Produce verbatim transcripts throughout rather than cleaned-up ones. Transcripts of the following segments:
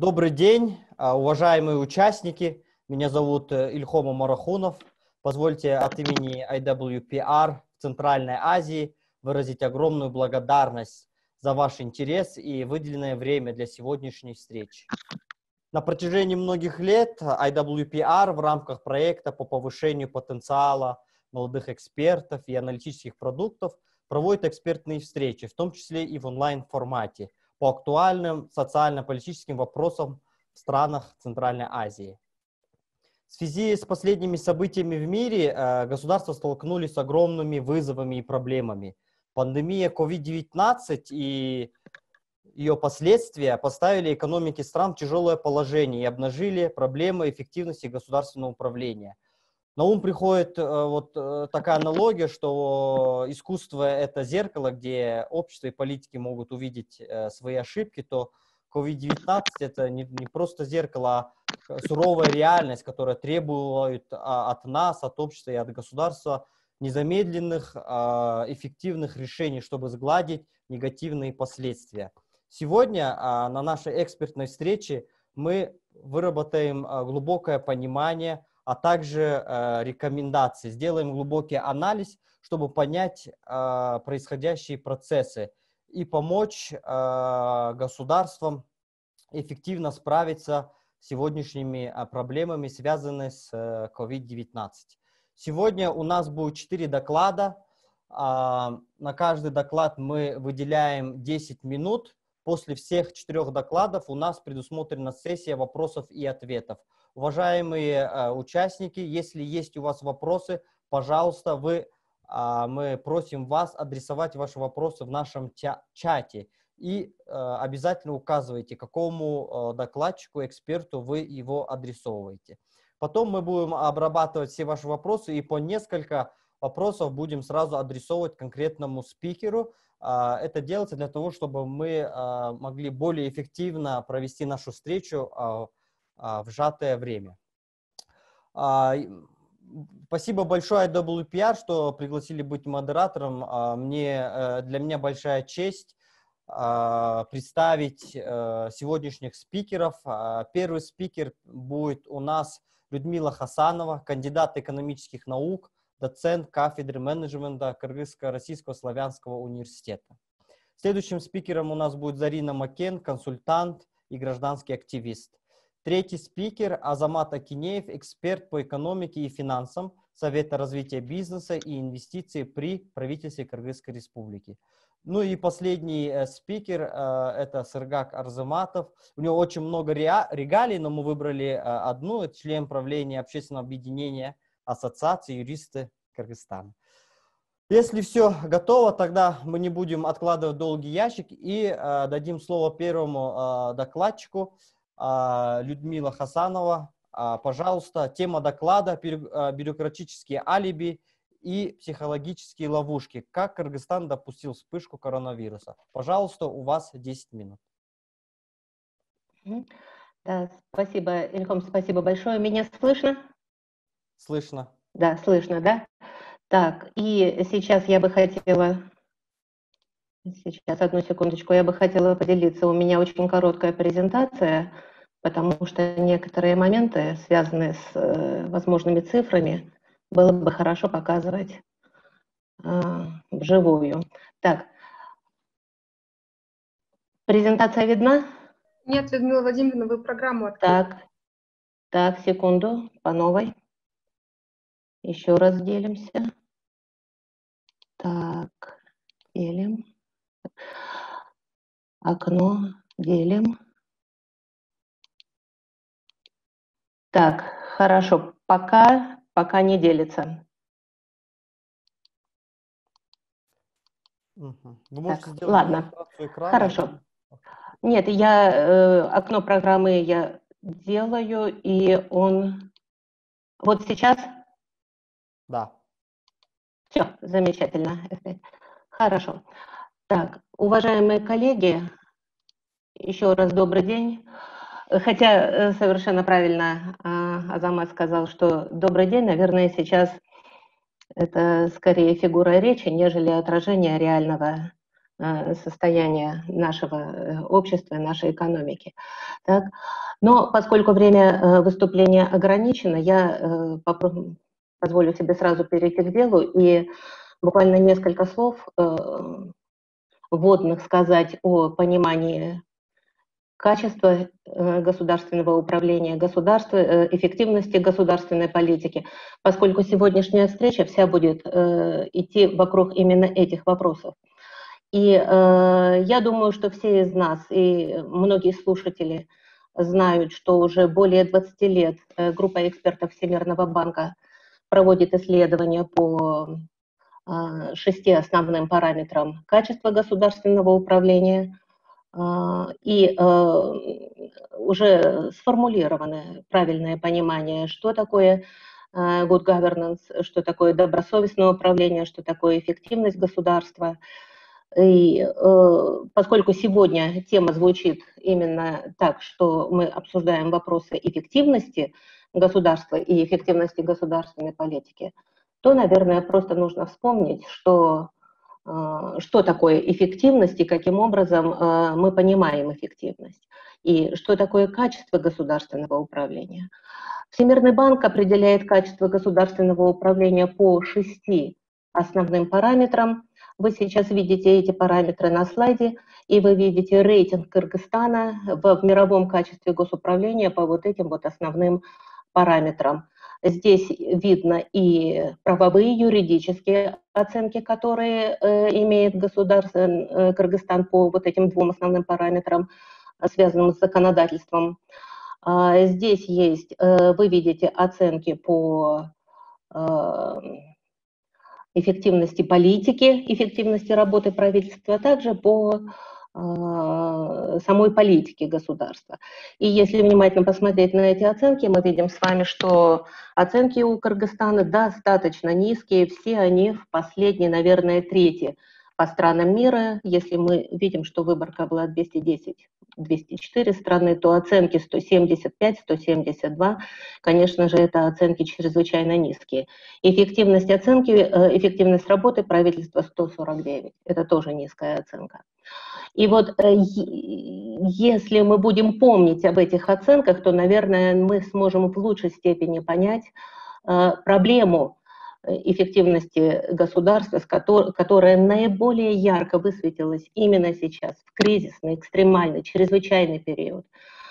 Добрый день, а, уважаемые участники. Меня зовут э, Ильхом Омарахунов. Позвольте от имени ай дабл ю пи ар в Центральной Азии выразить огромную благодарность за ваш интерес и выделенное время для сегодняшней встречи. На протяжении многих лет ай дабл ю пи ар в рамках проекта по повышению потенциала молодых экспертов и аналитических продуктов проводит экспертные встречи, в том числе и в онлайн-формате, по актуальным социально-политическим вопросам в странах Центральной Азии. В связи с последними событиями в мире э, государства столкнулись с огромными вызовами и проблемами. Пандемия ковид девятнадцать и ее последствия поставили экономики стран в тяжелое положение и обнажили проблемы эффективности государственного управления. На ум приходит э, вот э, такая аналогия, что искусство – это зеркало, где общество и политики могут увидеть э, свои ошибки, то ковид девятнадцать – это не, не просто зеркало, а суровая реальность, которая требует а, от нас, от общества и от государства незамедленных, а, эффективных решений, чтобы сгладить негативные последствия. Сегодня а, на нашей экспертной встрече мы выработаем а, глубокое понимание, а также э, рекомендации. Сделаем глубокий анализ, чтобы понять э, происходящие процессы и помочь э, государствам эффективно справиться с сегодняшними э, проблемами, связанными с э, ковид девятнадцать. Сегодня у нас будет четыре доклада. Э, на каждый доклад мы выделяем десять минут. После всех четырех докладов у нас предусмотрена сессия вопросов и ответов. Уважаемые э, участники, если есть у вас вопросы, пожалуйста, вы, э, мы просим вас адресовать ваши вопросы в нашем чате и э, обязательно указывайте, какому э, докладчику, эксперту вы его адресовываете. Потом мы будем обрабатывать все ваши вопросы и по несколько вопросов будем сразу адресовывать конкретному спикеру. Э, это делается для того, чтобы мы э, могли более эффективно провести нашу встречу э, в сжатое время. Спасибо большое ай дабл ю пи ар, что пригласили быть модератором. Мне, для меня большая честь представить сегодняшних спикеров. Первый спикер будет у нас Людмила Хасанова, кандидат экономических наук, доцент кафедры менеджмента Кыргызско-Российского славянского университета. Следующим спикером у нас будет Зарина Макен, консультант и гражданский активист. Третий спикер Азамат Акинеев, эксперт по экономике и финансам Совета развития бизнеса и инвестиций при правительстве Кыргызской республики. Ну и последний э, спикер э, это Сыргак Арзаматов. У него очень много регалий, но мы выбрали э, одну. Это член правления общественного объединения Ассоциации юристы Кыргызстана. Если все готово, тогда мы не будем откладывать долгий ящик и э, дадим слово первому э, докладчику. Людмила Хасанова, пожалуйста, тема доклада «Бюрократические алиби и психологические ловушки. Как Кыргызстан допустил вспышку коронавируса». Пожалуйста, у вас десять минут. Да, спасибо, Ильхом, спасибо большое. Меня слышно? Слышно. Да, слышно, да? Так, и сейчас я бы хотела... Сейчас, одну секундочку, я бы хотела поделиться. У меня очень короткая презентация, потому что некоторые моменты, связанные с э, возможными цифрами, было бы хорошо показывать э, вживую. Так, презентация видна? Нет, Людмила Владимировна, вы программу открыли. Так, так, секунду, по новой. Еще раз делимся. Так, делим. Окно делим. Так, хорошо. Пока, пока не делится. Угу. Вы можете Так, сделать ладно. демонстрацию экрана. Хорошо. Нет, я э, окно программы я делаю, и он... Вот сейчас? Да. Все, замечательно. Хорошо. Так, уважаемые коллеги, еще раз добрый день. Хотя совершенно правильно Азамат сказал, что добрый день, наверное, сейчас это скорее фигура речи, нежели отражение реального состояния нашего общества, нашей экономики. Так? Но поскольку время выступления ограничено, я позволю себе сразу перейти к делу и буквально несколько слов вводных сказать о понимании качества государственного управления, государства, эффективности государственной политики, поскольку сегодняшняя встреча вся будет идти вокруг именно этих вопросов. И я думаю, что все из нас и многие слушатели знают, что уже более двадцати лет группа экспертов Всемирного банка проводит исследования по шести основным параметрам качества государственного управления. И уже сформулировано правильное понимание, что такое good governance, что такое добросовестное управление, что такое эффективность государства. И поскольку сегодня тема звучит именно так, что мы обсуждаем вопросы эффективности государства и эффективности государственной политики, то, наверное, просто нужно вспомнить, что, что такое эффективность и каким образом мы понимаем эффективность, и что такое качество государственного управления. Всемирный банк определяет качество государственного управления по шести основным параметрам. Вы сейчас видите эти параметры на слайде, и вы видите рейтинг Кыргызстана в, в мировом качестве госуправления по вот этим вот основным параметрам. Здесь видно и правовые, юридические оценки, которые э, имеет государство, э, Кыргызстан по вот этим двум основным параметрам, э, связанным с законодательством. Э, здесь есть, э, вы видите оценки по э, эффективности политики, эффективности работы правительства, а также по э, самой политике государства. И если внимательно посмотреть на эти оценки, мы видим с вами, что оценки у Кыргызстана достаточно низкие, все они в последней, наверное, трети по странам мира. Если мы видим, что выборка была двести десять — двести четыре страны, то оценки сто семьдесят пять — сто семьдесят два, конечно же, это оценки чрезвычайно низкие. Эффективность оценки, эффективность работы правительства сто сорок девять, это тоже низкая оценка. И вот если мы будем помнить об этих оценках, то, наверное, мы сможем в лучшей степени понять проблему эффективности государства, которая наиболее ярко высветилась именно сейчас, в кризисный, экстремальный, чрезвычайный период.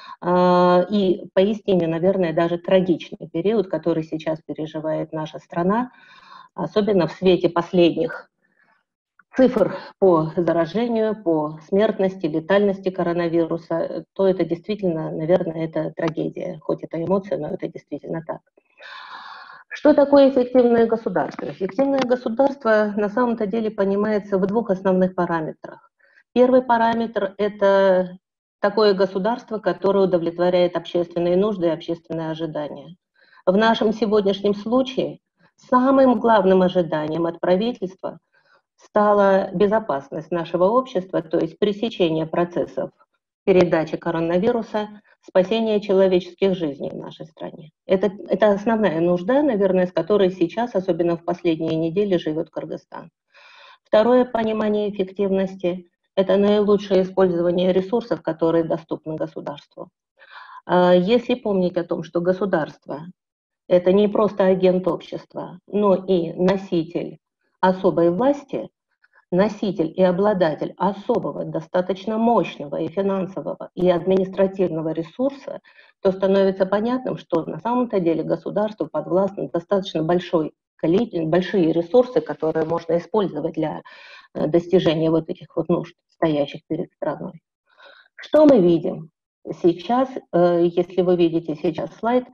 И поистине, наверное, даже трагичный период, который сейчас переживает наша страна, особенно в свете последних цифр по заражению, по смертности, летальности коронавируса, то это действительно, наверное, это трагедия. Хоть это эмоция, но это действительно так. Что такое эффективное государство? Эффективное государство на самом-то деле понимается в двух основных параметрах. Первый параметр – это такое государство, которое удовлетворяет общественные нужды и общественные ожидания. В нашем сегодняшнем случае самым главным ожиданием от правительства стала безопасность нашего общества, то есть пресечение процессов передачи коронавируса, спасение человеческих жизней в нашей стране. Это, это основная нужда, наверное, с которой сейчас, особенно в последние недели, живет Кыргызстан. Второе понимание эффективности – это наилучшее использование ресурсов, которые доступны государству. Если помнить о том, что государство – это не просто агент общества, но и носитель особой власти, носитель и обладатель особого, достаточно мощного и финансового, и административного ресурса, то становится понятным, что на самом-то деле государству подвластны достаточно большой, большие ресурсы, которые можно использовать для достижения вот этих вот нужд, стоящих перед страной. Что мы видим сейчас, если вы видите сейчас слайд,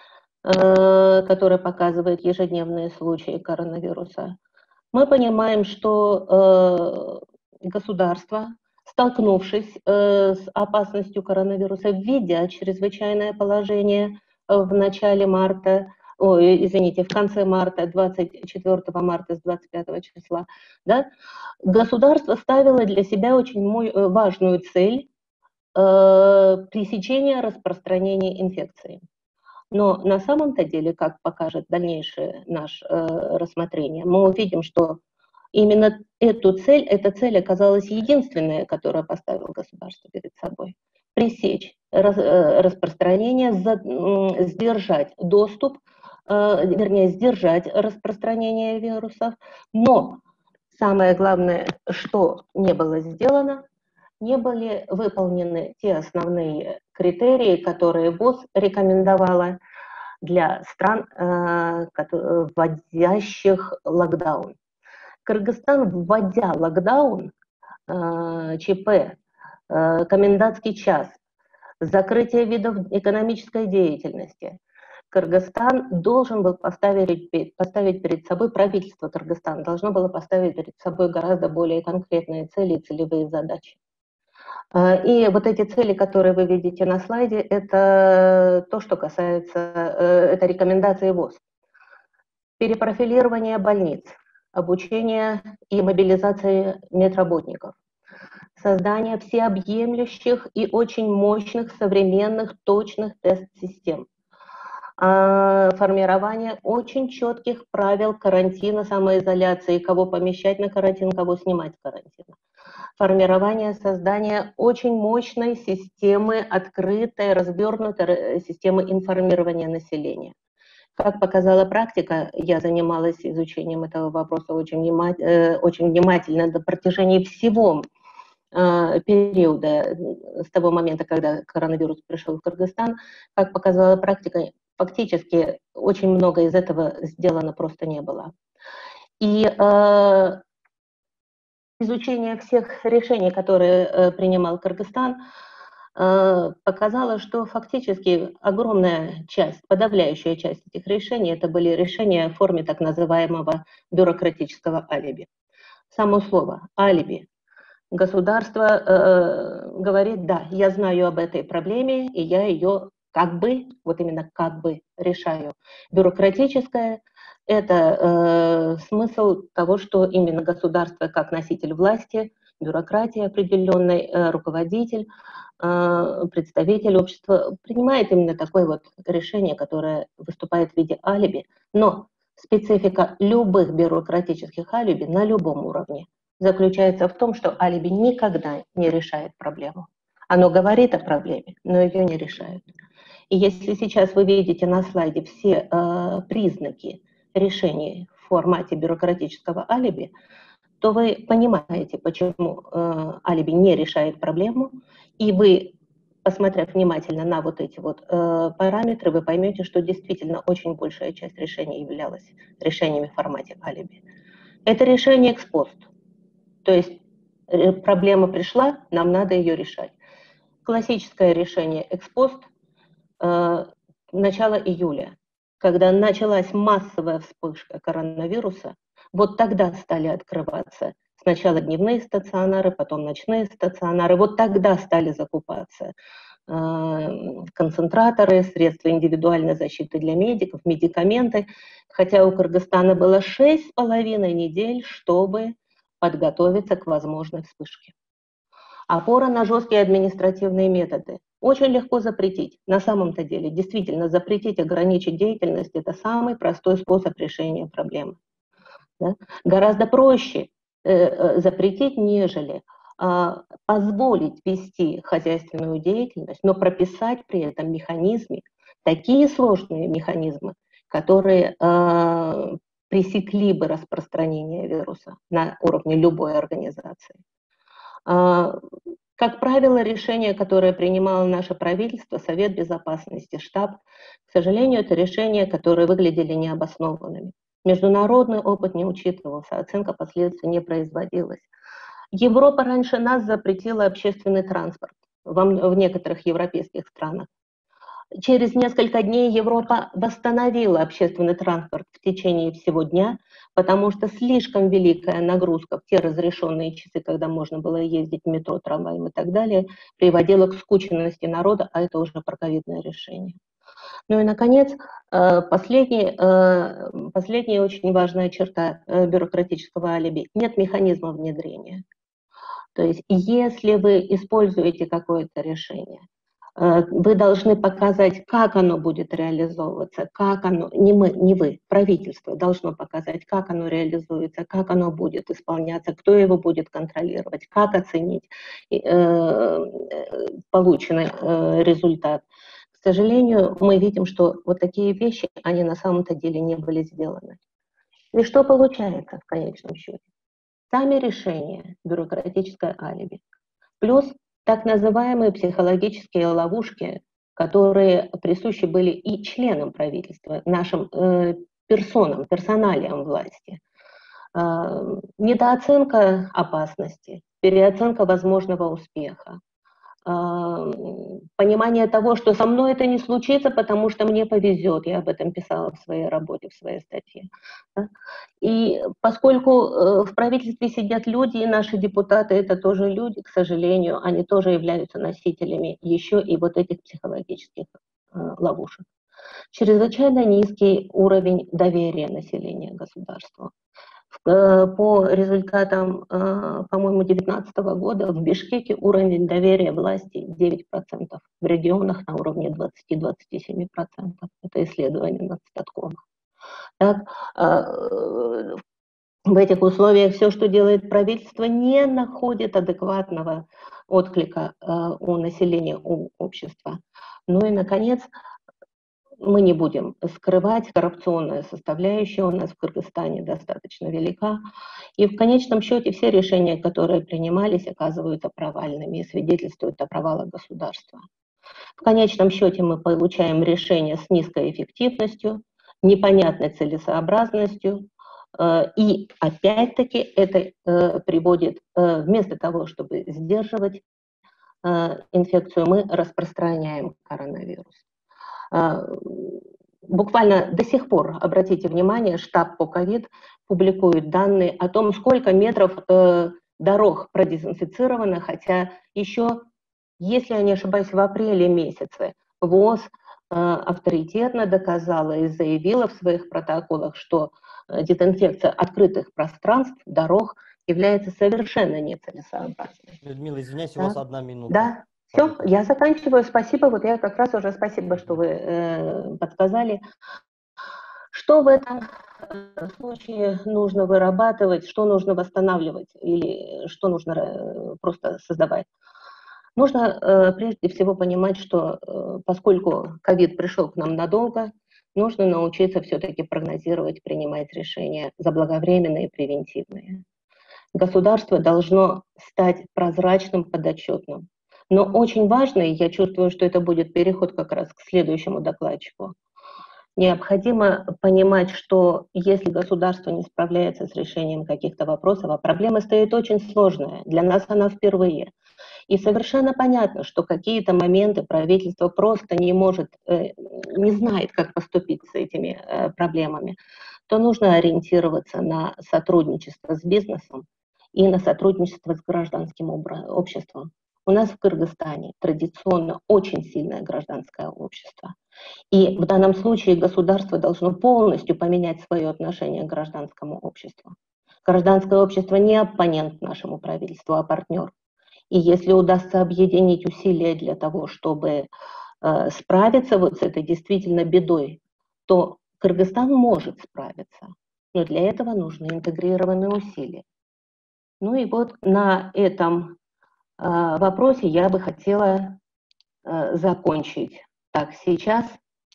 который показывает ежедневные случаи коронавируса, мы понимаем, что э, государство, столкнувшись э, с опасностью коронавируса, введя чрезвычайное положение в начале марта, ой, извините, в конце марта, двадцать четвёртого марта с двадцать пятого числа, да, государство ставило для себя очень важную цель э, пресечения распространения инфекции. Но на самом-то деле, как покажет дальнейшее наше э, рассмотрение, мы увидим, что именно эту цель, эта цель оказалась единственная, которую поставило государство перед собой. Пресечь раз, распространение, за, сдержать доступ, вернее, сдержать распространение вирусов, но самое главное, что не было сделано, не были выполнены те основные критерии, которые ВОЗ рекомендовала для стран, вводящих локдаун. Кыргызстан, вводя локдаун, ЧП, комендантский час, закрытие видов экономической деятельности, Кыргызстан должен был поставить, поставить перед собой, правительство Кыргызстана должно было поставить перед собой гораздо более конкретные цели и целевые задачи. И вот эти цели, которые вы видите на слайде, это то, что касается, это рекомендации ВОЗ. Перепрофилирование больниц, обучение и мобилизация медработников, создание всеобъемлющих и очень мощных, современных, точных тест-систем, формирование очень четких правил карантина, самоизоляции, кого помещать на карантин, кого снимать с карантина. Формирование, создание очень мощной системы, открытой, развернутой системы информирования населения. Как показала практика, я занималась изучением этого вопроса очень, внимательно, очень внимательно на протяжении всего периода, с того момента, когда коронавирус пришел в Кыргызстан. Как показала практика, фактически очень много из этого сделано просто не было. И э, изучение всех решений, которые э, принимал Кыргызстан, э, показало, что фактически огромная часть, подавляющая часть этих решений, это были решения в форме так называемого бюрократического алиби. Само слово «алиби». Государство э, говорит: да, я знаю об этой проблеме, и я ее как бы, вот именно как бы решаю. Бюрократическое – это э, смысл того, что именно государство как носитель власти, бюрократия определенный, э, руководитель, э, представитель общества принимает именно такое вот решение, которое выступает в виде алиби. Но специфика любых бюрократических алиби на любом уровне заключается в том, что алиби никогда не решает проблему. Оно говорит о проблеме, но ее не решает. И если сейчас вы видите на слайде все э, признаки решения в формате бюрократического алиби, то вы понимаете, почему э, алиби не решает проблему, и вы, посмотрев внимательно на вот эти вот э, параметры, вы поймете, что действительно очень большая часть решений являлась решениями в формате алиби. Это решение экспост. То есть проблема пришла, нам надо ее решать. Классическое решение экспост э, начало июля, когда началась массовая вспышка коронавируса, вот тогда стали открываться сначала дневные стационары, потом ночные стационары, вот тогда стали закупаться э, концентраторы, средства индивидуальной защиты для медиков, медикаменты, хотя у Кыргызстана было шесть с половиной недель, чтобы подготовиться к возможной вспышке. Опора на жесткие административные методы. Очень легко запретить. На самом-то деле, действительно, запретить, ограничить деятельность – это самый простой способ решения проблемы. Да? Гораздо проще э, запретить, нежели э, позволить вести хозяйственную деятельность, но прописать при этом механизмы, такие сложные механизмы, которые э, пресекли бы распространение вируса на уровне любой организации. Как правило, решение, которое принимало наше правительство, Совет Безопасности, штаб, к сожалению, это решения, которые выглядели необоснованными. Международный опыт не учитывался, оценка последствий не производилась. Европа раньше нас запретила общественный транспорт в некоторых европейских странах. Через несколько дней Европа восстановила общественный транспорт в течение всего дня, потому что слишком великая нагрузка в те разрешенные часы, когда можно было ездить в метро, трамваем и так далее, приводила к скученности народа, а это уже проковидное решение. Ну и, наконец, последняя, последняя очень важная черта бюрократического алиби – нет механизма внедрения. То есть если вы используете какое-то решение, Вы должны показать, как оно будет реализовываться, как оно, не мы, не вы, правительство должно показать, как оно реализуется, как оно будет исполняться, кто его будет контролировать, как оценить э, полученный э, результат. К сожалению, мы видим, что вот такие вещи, они на самом-то деле не были сделаны. И что получается в конечном счете? Сами решения, бюрократическое алиби, плюс так называемые психологические ловушки, которые присущи были и членам правительства, нашим э, персонам, персоналиям власти. Э, недооценка опасности, переоценка возможного успеха, э, понимание того, что со мной это не случится, потому что мне повезет. Я об этом писала в своей работе, в своей статье. Да? И поскольку э, в правительстве сидят люди, и наши депутаты это тоже люди, к сожалению, они тоже являются носителями еще и вот этих психологических э, ловушек. Чрезвычайно низкий уровень доверия населения к государству. По результатам, по-моему, две тысячи девятнадцатого года в Бишкеке уровень доверия власти девять процентов, в регионах на уровне двадцать-двадцать семь процентов. Это исследование Нацстаткома. Так, в этих условиях все, что делает правительство, не находит адекватного отклика у населения, у общества. Ну и, наконец, мы не будем скрывать, коррупционная составляющая у нас в Кыргызстане достаточно велика. И в конечном счете все решения, которые принимались, оказываются провальными и свидетельствуют о провалах государства. В конечном счете мы получаем решения с низкой эффективностью, непонятной целесообразностью. И опять-таки это приводит, вместо того, чтобы сдерживать инфекцию, мы распространяем коронавирус. Буквально до сих пор, обратите внимание, штаб по ковид публикует данные о том, сколько метров э, дорог продезинфицировано, хотя еще, если я не ошибаюсь, в апреле месяце ВОЗ э, авторитетно доказала и заявила в своих протоколах, что э, дезинфекция открытых пространств, дорог является совершенно нецелесообразной. Людмила, извиняюсь, да? у вас одна минута. Да. Все, я заканчиваю. Спасибо. Вот я как раз уже спасибо, что вы э, подсказали. Что в этом случае нужно вырабатывать, что нужно восстанавливать или что нужно э, просто создавать? Нужно э, прежде всего понимать, что э, поскольку ковид пришел к нам надолго, нужно научиться все-таки прогнозировать, принимать решения заблаговременные и превентивные. Государство должно стать прозрачным, подотчетным. Но очень важно, и я чувствую, что это будет переход как раз к следующему докладчику, необходимо понимать, что если государство не справляется с решением каких-то вопросов, а проблема стоит очень сложная, для нас она впервые. И совершенно понятно, что какие-то моменты правительство просто не может, не знает, как поступить с этими проблемами, то нужно ориентироваться на сотрудничество с бизнесом и на сотрудничество с гражданским обществом. У нас в Кыргызстане традиционно очень сильное гражданское общество. И в данном случае государство должно полностью поменять свое отношение к гражданскому обществу. Гражданское общество не оппонент нашему правительству, а партнер. И если удастся объединить усилия для того, чтобы э, справиться вот с этой действительно бедой, то Кыргызстан может справиться. Но для этого нужны интегрированные усилия. Ну и вот на этом э, вопросе я бы хотела э, закончить. Так, сейчас,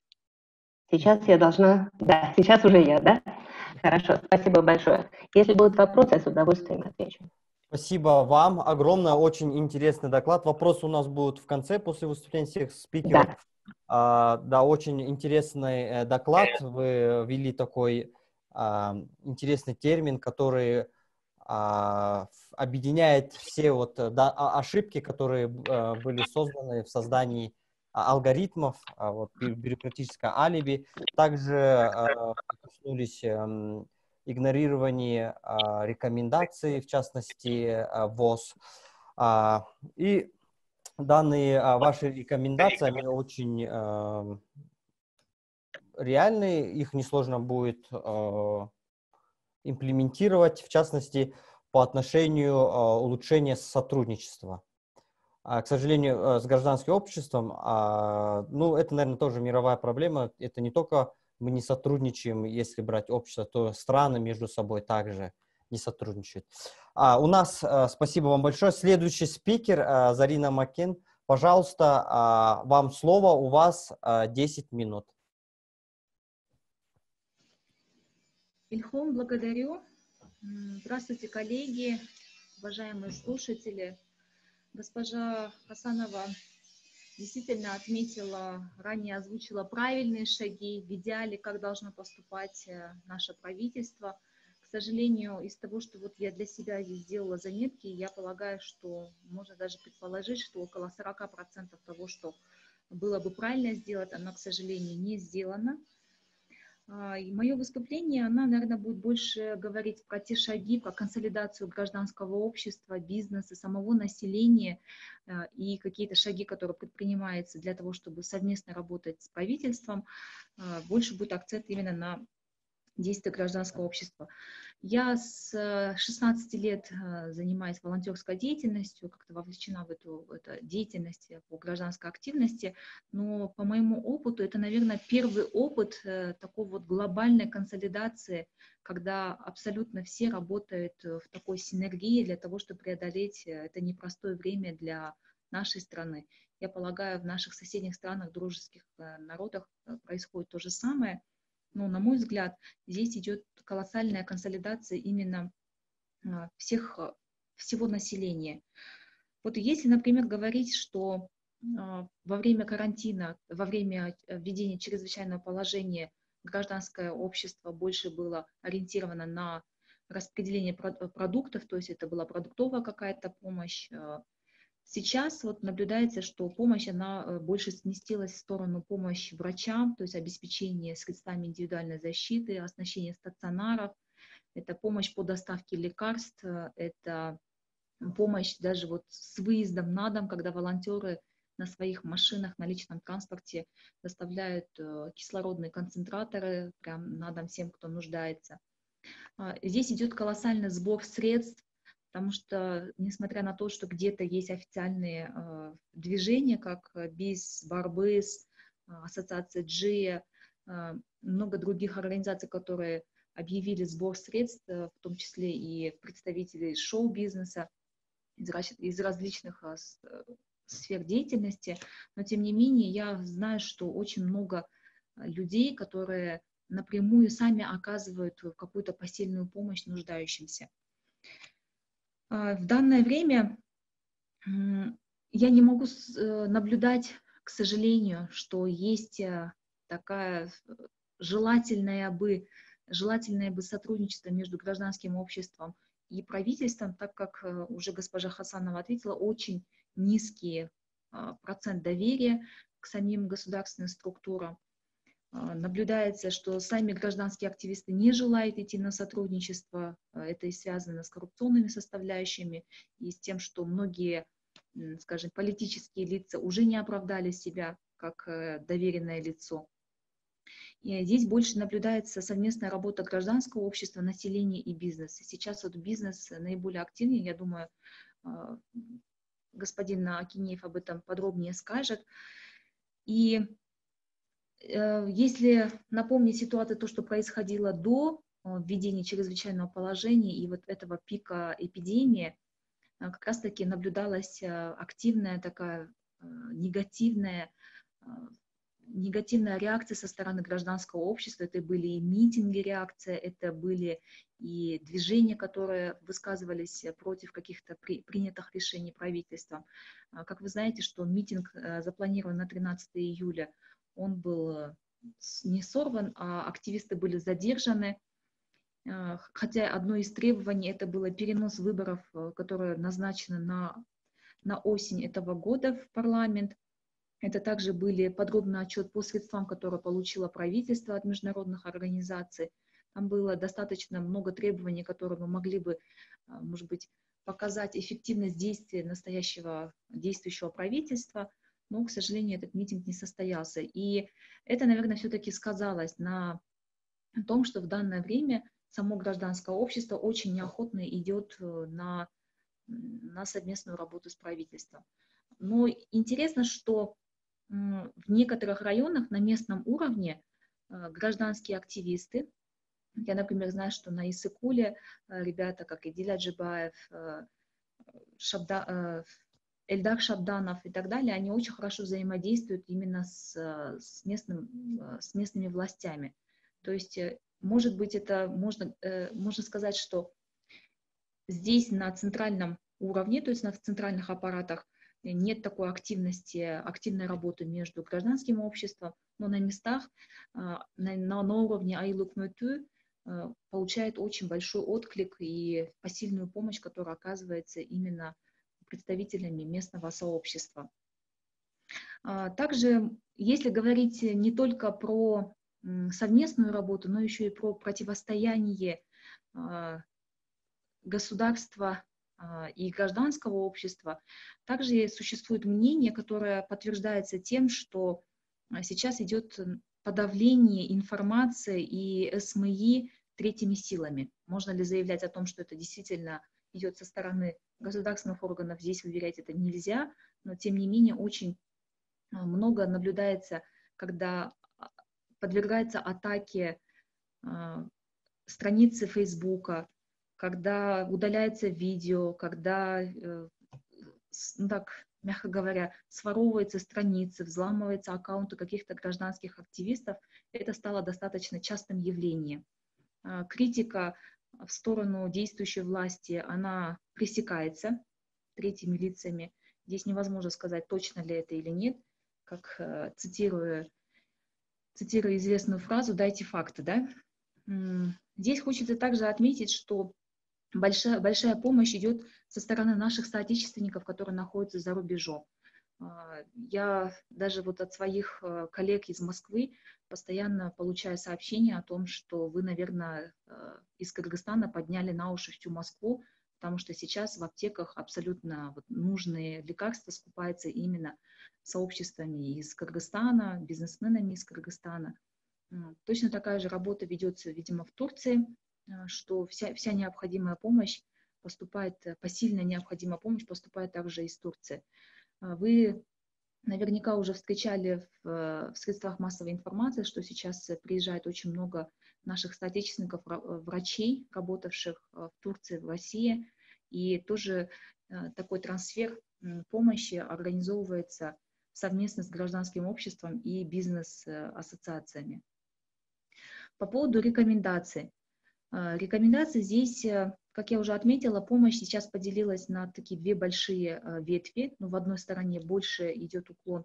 сейчас я должна... Да, сейчас уже я, да? Хорошо, спасибо большое. Если будут вопросы, я с удовольствием отвечу. Спасибо вам. Огромное, очень интересный доклад. Вопросы у нас будут в конце, после выступления всех спикеров. Да, а, да очень интересный э, доклад. Вы ввели такой а, интересный термин, который а, объединяет все вот да, ошибки, которые а, были созданы в создании алгоритмов, а, вот, бюрократическое алиби. Также а, коснулись а, игнорирования а, рекомендаций, в частности а, ВОЗ. А, и данные а, ваши рекомендации, они очень а, реальные, их несложно будет а, имплементировать, в частности, по отношению а, улучшения сотрудничества. А, к сожалению, э, с гражданским обществом, а, ну, это, наверное, тоже мировая проблема. Это не только мы не сотрудничаем, если брать общество, то страны между собой также не сотрудничают. А, у нас, а, спасибо вам большое. Следующий спикер, а, Зарина Макин. Пожалуйста, а, вам слово, у вас а, десять минут. Ильхом, благодарю. Здравствуйте, коллеги, уважаемые слушатели. Госпожа Хасанова действительно отметила, ранее озвучила правильные шаги, в идеале, как должно поступать наше правительство. К сожалению, из того, что вот я для себя здесь сделала заметки, я полагаю, что можно даже предположить, что около сорока процентов того, что было бы правильно сделать, оно, к сожалению, не сделано. И мое выступление, она, наверное, будет больше говорить про те шаги, про консолидацию гражданского общества, бизнеса, самого населения и какие-то шаги, которые предпринимаются для того, чтобы совместно работать с правительством. Больше будет акцент именно на действия гражданского общества. Я с шестнадцати лет занимаюсь волонтерской деятельностью, как-то вовлечена в эту, в эту деятельность по гражданской активности, но по моему опыту это, наверное, первый опыт такой вот глобальной консолидации, когда абсолютно все работают в такой синергии для того, чтобы преодолеть это непростое время для нашей страны. Я полагаю, в наших соседних странах, дружеских народах происходит то же самое. Но, на мой взгляд, здесь идет колоссальная консолидация именно всех, всего населения. Вот если, например, говорить, что во время карантина, во время введения чрезвычайного положения гражданское общество больше было ориентировано на распределение продуктов, то есть это была продуктовая какая-то помощь. Сейчас вот наблюдается, что помощь, она больше сместилась в сторону помощи врачам, то есть обеспечение средствами индивидуальной защиты, оснащение стационаров, это помощь по доставке лекарств, это помощь даже вот с выездом на дом, когда волонтеры на своих машинах, на личном транспорте доставляют кислородные концентраторы прям на дом всем, кто нуждается. Здесь идет колоссальный сбор средств, потому что, несмотря на то, что где-то есть официальные э, движения, как БИС, Барбыс, э, Ассоциация Джия, э, много других организаций, которые объявили сбор средств, э, в том числе и представители шоу-бизнеса, из, из различных э, сфер деятельности, но тем не менее я знаю, что очень много людей, которые напрямую сами оказывают какую-то посильную помощь нуждающимся. В данное время я не могу наблюдать, к сожалению, что есть такая желательное бы, желательное бы сотрудничество между гражданским обществом и правительством, так как уже госпожа Хасанова ответила, очень низкий процент доверия к самим государственным структурам. Наблюдается, что сами гражданские активисты не желают идти на сотрудничество. Это и связано с коррупционными составляющими, и с тем, что многие, скажем, политические лица уже не оправдали себя как доверенное лицо. И здесь больше наблюдается совместная работа гражданского общества, населения и бизнеса. Сейчас вот бизнес наиболее активнее, я думаю, господин Акинеев об этом подробнее скажет. И если напомнить ситуацию, то, что происходило до введения чрезвычайного положения и вот этого пика эпидемии, как раз-таки наблюдалась активная такая негативная, негативная реакция со стороны гражданского общества. Это были и митинги, реакция, это были и движения, которые высказывались против каких-то при, принятых решений правительством. Как вы знаете, что митинг запланирован на тринадцатое июля, он был не сорван, а активисты были задержаны. Хотя одно из требований это было перенос выборов, которые назначены на, на осень этого года в парламент. Это также были подробный отчет по средствам, которые получило правительство от международных организаций. Там было достаточно много требований, которые мы могли бы, может быть, показать эффективность действия настоящего действующего правительства. Но, к сожалению, этот митинг не состоялся. И это, наверное, все-таки сказалось на том, что в данное время само гражданское общество очень неохотно идет на, на совместную работу с правительством. Но интересно, что в некоторых районах на местном уровне гражданские активисты, я, например, знаю, что на Иссык-Куле ребята, как Идиль Аджибаев, Шабда, Эльдар Шабданов и так далее, они очень хорошо взаимодействуют именно с, с, местным, с местными властями. То есть, может быть, это можно, можно сказать, что здесь на центральном уровне, то есть на центральных аппаратах, нет такой активности, активной работы между гражданским обществом, но на местах, на, на уровне Айлук Мюту получает очень большой отклик и посильную помощь, которая оказывается именно представителями местного сообщества. Также, если говорить не только про совместную работу, но еще и про противостояние государства и гражданского общества, также существует мнение, которое подтверждается тем, что сейчас идет подавление информации и СМИ третьими силами. Можно ли заявлять о том, что это действительно идет со стороны государственных органов? Здесь уверять это нельзя, но тем не менее очень много наблюдается, когда подвергается атаке страницы Фейсбука, когда удаляется видео, когда, ну так, мягко говоря, своровываются страницы, взламываются аккаунты каких-то гражданских активистов, это стало достаточно частым явлением. Критика в сторону действующей власти, она пресекается третьими лицами. Здесь невозможно сказать, точно ли это или нет, как цитируя, цитируя известную фразу «дайте факты». Да? Здесь хочется также отметить, что большая, большая помощь идет со стороны наших соотечественников, которые находятся за рубежом. Я даже вот от своих коллег из Москвы постоянно получаю сообщения о том, что вы, наверное, из Кыргызстана подняли на уши всю Москву, потому что сейчас в аптеках абсолютно вот нужные лекарства скупаются именно сообществами из Кыргызстана, бизнесменами из Кыргызстана. Точно такая же работа ведется, видимо, в Турции, что вся, вся необходимая помощь поступает, посильная необходимая помощь поступает также из Турции. Вы наверняка уже встречали в, в средствах массовой информации, что сейчас приезжает очень много наших соотечественников, врачей, работавших в Турции, в России, и тоже такой трансфер помощи организовывается совместно с гражданским обществом и бизнес-ассоциациями. По поводу рекомендаций. Рекомендации здесь, как я уже отметила, помощь сейчас поделилась на такие две большие ветви. Ну, в одной стороне больше идет уклон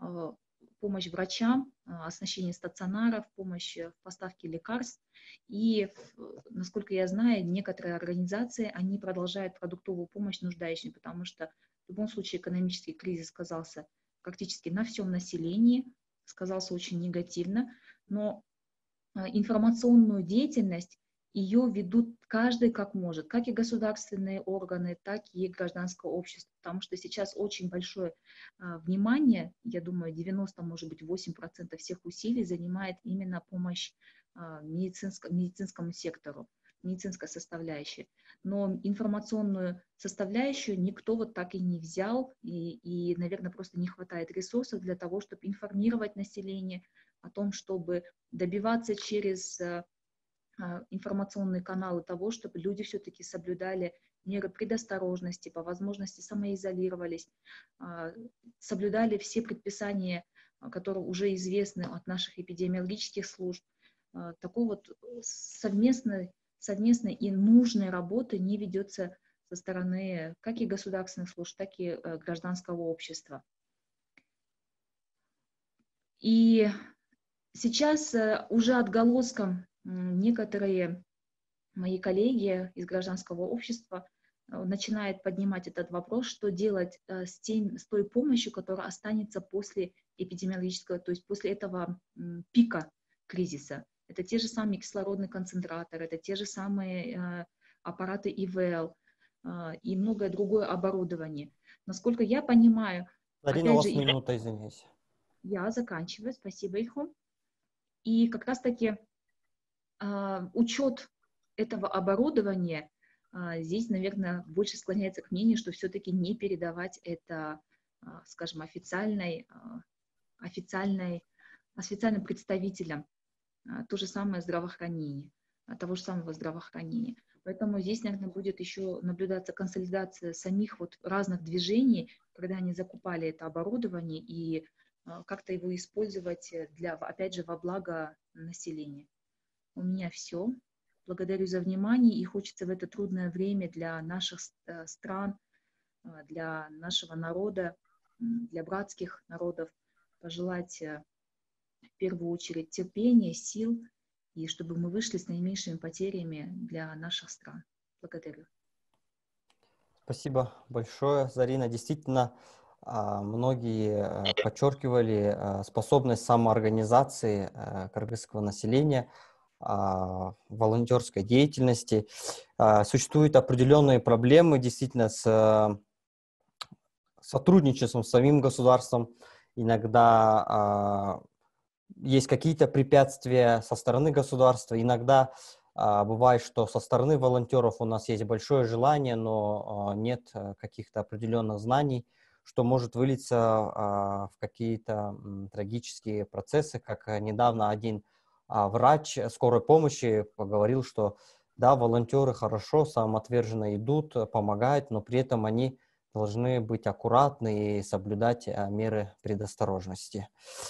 помощь врачам, оснащение стационаров, помощь в поставке лекарств. И, насколько я знаю, некоторые организации, они продолжают продуктовую помощь нуждающим, потому что в любом случае экономический кризис сказался практически на всем населении, сказался очень негативно, но информационную деятельность ее ведут каждый как может, как и государственные органы, так и гражданское общество, потому что сейчас очень большое а, внимание, я думаю, девяносто, может быть, восемь процентов всех усилий занимает именно помощь а, медицинско, медицинскому сектору, медицинской составляющей. Но информационную составляющую никто вот так и не взял, и, и, наверное, просто не хватает ресурсов для того, чтобы информировать население о том, чтобы добиваться через информационные каналы того, чтобы люди все-таки соблюдали меры предосторожности, по возможности самоизолировались, соблюдали все предписания, которые уже известны от наших эпидемиологических служб. Такой вот совместной, совместной и нужной работы не ведется со стороны как и государственных служб, так и гражданского общества. И сейчас уже отголоском некоторые мои коллеги из гражданского общества начинают поднимать этот вопрос, что делать с, тем, с той помощью, которая останется после эпидемиологического, то есть после этого пика кризиса. Это те же самые кислородные концентраторы, это те же самые аппараты И В Л и многое другое оборудование. Насколько я понимаю... Зарина, у вас же, минута, извиняюсь. Я заканчиваю, спасибо, Ильхом. И как раз-таки Uh, учет этого оборудования, uh, здесь, наверное, больше склоняется к мнению, что все-таки не передавать это скажем, официальной, официальной, официальным представителем. То же самое здравоохранение, того же самого здравоохранения. Поэтому здесь, наверное, будет еще наблюдаться консолидация самих вот разных движений, когда они закупали это оборудование и как-то его использовать для, опять же, во благо населения. У меня все. Благодарю за внимание, и хочется в это трудное время для наших стран, для нашего народа, для братских народов пожелать в первую очередь терпения, сил, и чтобы мы вышли с наименьшими потерями для наших стран. Благодарю. Спасибо большое, Зарина. Действительно, многие подчеркивали способность самоорганизации кыргызского населения, волонтерской деятельности. Существуют определенные проблемы действительно с сотрудничеством с самим государством. Иногда есть какие-то препятствия со стороны государства. Иногда а, бывает, что со стороны волонтеров у нас есть большое желание, но а, нет а, каких-то определенных знаний, что может вылиться а, в какие-то м, трагические процессы. Как а, недавно один а, врач скорой помощи поговорил, что да, волонтеры хорошо, самоотверженно идут, помогают, но при этом они должны быть аккуратны и соблюдать а, меры предосторожности.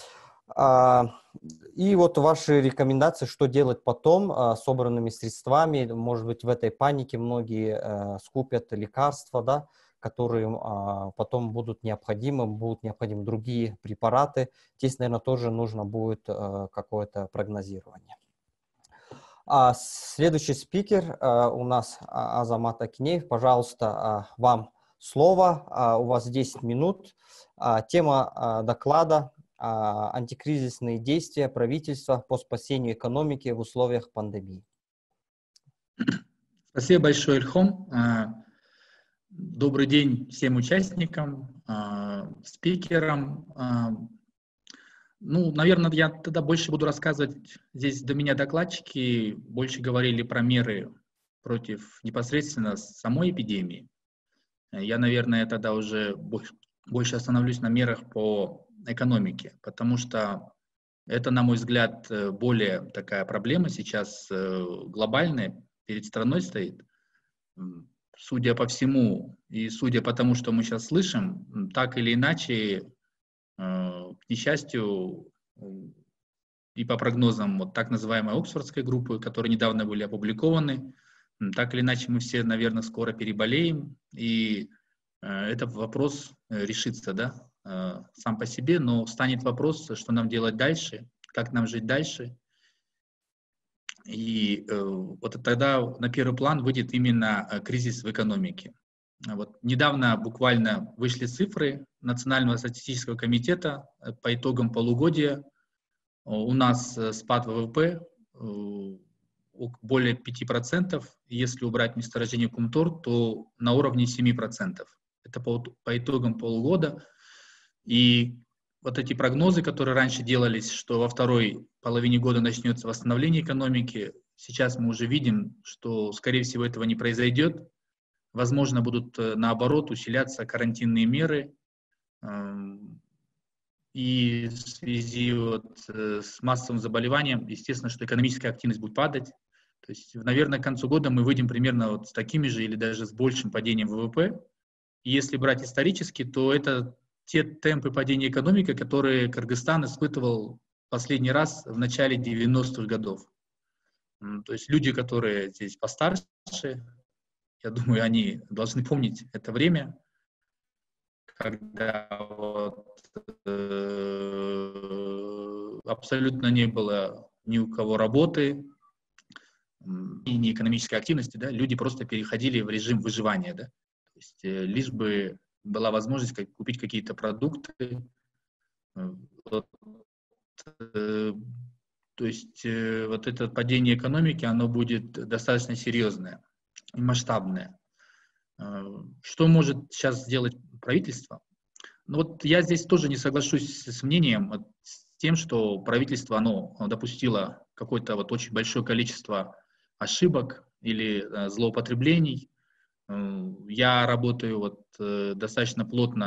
И вот ваши рекомендации, что делать потом с собранными средствами. Может быть, в этой панике многие скупят лекарства, да, которые потом будут необходимы, будут необходимы другие препараты. Здесь, наверное, тоже нужно будет какое-то прогнозирование. Следующий спикер у нас Азамат Акинеев. Пожалуйста, вам слово. У вас десять минут. Тема доклада: антикризисные действия правительства по спасению экономики в условиях пандемии. Спасибо большое, Ильхом. Добрый день всем участникам, спикерам. Ну, наверное, я тогда больше буду рассказывать. Здесь до меня докладчики больше говорили про меры против непосредственно самой эпидемии. Я, наверное, тогда уже больше остановлюсь на мерах по экономики, потому что это, на мой взгляд, более такая проблема сейчас глобальная, перед страной стоит. Судя по всему и судя по тому, что мы сейчас слышим, так или иначе, к несчастью, и по прогнозам вот так называемой Оксфордской группы, которые недавно были опубликованы, так или иначе мы все, наверное, скоро переболеем, и этот вопрос решится, да, сам по себе, но встанет вопрос, что нам делать дальше, как нам жить дальше. И э, вот тогда на первый план выйдет именно кризис в экономике. Вот недавно буквально вышли цифры Национального статистического комитета по итогам полугодия. У нас спад ВВП э, более пяти процентов. Если убрать месторождение Кумтор, то на уровне семи процентов. Это по, по итогам полугода. И вот эти прогнозы, которые раньше делались, что во второй половине года начнется восстановление экономики, сейчас мы уже видим, что, скорее всего, этого не произойдет. Возможно, будут, наоборот, усиляться карантинные меры. И в связи вот с массовым заболеванием, естественно, что экономическая активность будет падать. То есть, наверное, к концу года мы выйдем примерно вот с такими же или даже с большим падением ВВП. И если брать исторически, то это те темпы падения экономики, которые Кыргызстан испытывал последний раз в начале девяностых годов. То есть люди, которые здесь постарше, я думаю, они должны помнить это время, когда вот, э, абсолютно не было ни у кого работы и ни экономической активности, да, люди просто переходили в режим выживания, да, то есть э, лишь бы была возможность как, купить какие-то продукты. Вот, э, то есть э, вот это падение экономики, оно будет достаточно серьезное и масштабное. Э, что может сейчас сделать правительство? Ну вот я здесь тоже не соглашусь с мнением, вот, с тем, что правительство, оно допустило какое-то вот очень большое количество ошибок или э, злоупотреблений. Я работаю вот, э, достаточно плотно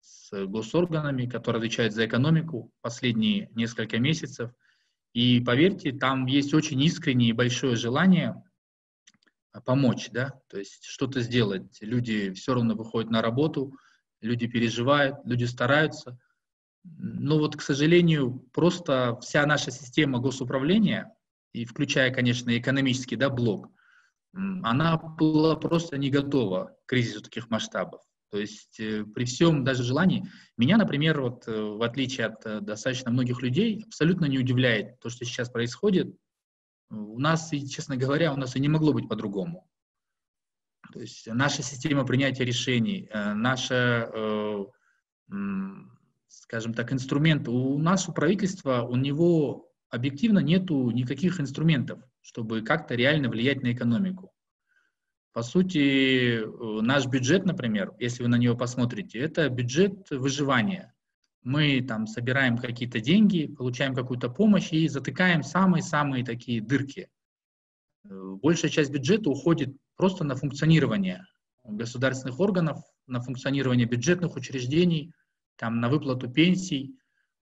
с госорганами, которые отвечают за экономику последние несколько месяцев. И поверьте, там есть очень искреннее и большое желание помочь, да, то есть что-то сделать. Люди все равно выходят на работу, люди переживают, люди стараются. Но вот, к сожалению, просто вся наша система госуправления, и включая, конечно, экономический, да, блок, она была просто не готова к кризису таких масштабов. То есть э, при всем даже желании, меня, например, вот, э, в отличие от э, достаточно многих людей, абсолютно не удивляет то, что сейчас происходит. У нас, и, честно говоря, у нас и не могло быть по-другому. То есть наша система принятия решений, э, наша, э, э, скажем так, инструменты. У нас, у правительства, у него объективно нету никаких инструментов, чтобы как-то реально влиять на экономику. По сути, наш бюджет, например, если вы на него посмотрите, это бюджет выживания. Мы там собираем какие-то деньги, получаем какую-то помощь и затыкаем самые-самые такие дырки. Большая часть бюджета уходит просто на функционирование государственных органов, на функционирование бюджетных учреждений, там, на выплату пенсий,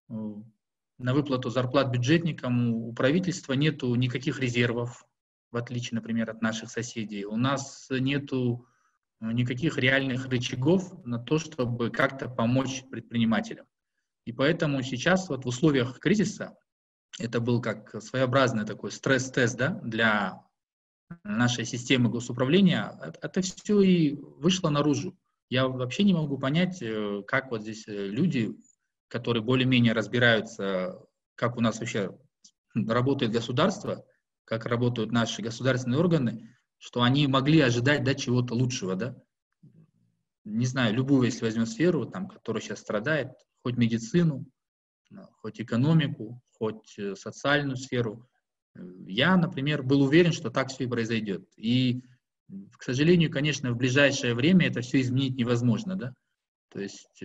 на выплату зарплат бюджетникам. У правительства нету никаких резервов, в отличие, например, от наших соседей. У нас нету никаких реальных рычагов на то, чтобы как-то помочь предпринимателям. И поэтому сейчас вот в условиях кризиса это был как своеобразный такой стресс-тест, да, для нашей системы госуправления. Это все и вышло наружу. Я вообще не могу понять, как вот здесь люди, которые более-менее разбираются, как у нас вообще работает государство, как работают наши государственные органы, что они могли ожидать, да, чего-то лучшего, да. Не знаю, любую, если возьмем сферу, там, которая сейчас страдает, хоть медицину, хоть экономику, хоть социальную сферу. Я, например, был уверен, что так все и произойдет. И, к сожалению, конечно, в ближайшее время это все изменить невозможно, да. То есть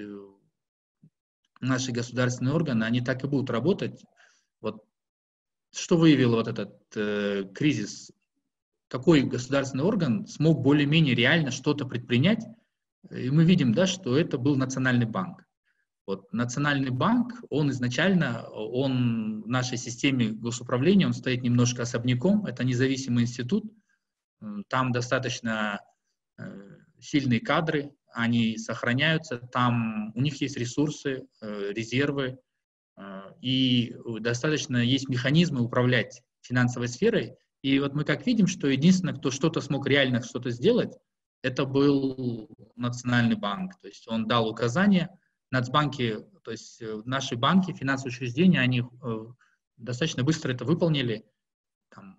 наши государственные органы, они так и будут работать. Вот что выявил вот этот э, кризис? Какой государственный орган смог более-менее реально что-то предпринять? И мы видим, да, что это был Национальный банк. Вот Национальный банк, он изначально, он в нашей системе госуправления, он стоит немножко особняком, это независимый институт, там достаточно э, сильные кадры, они сохраняются, там у них есть ресурсы, э, резервы, э, и достаточно есть механизмы управлять финансовой сферой. И вот мы как видим, что единственное, кто что-то смог реально что-то сделать, это был Национальный банк. То есть он дал указания. Нацбанки, то есть наши банки, финансовые учреждения, они э, достаточно быстро это выполнили. Там,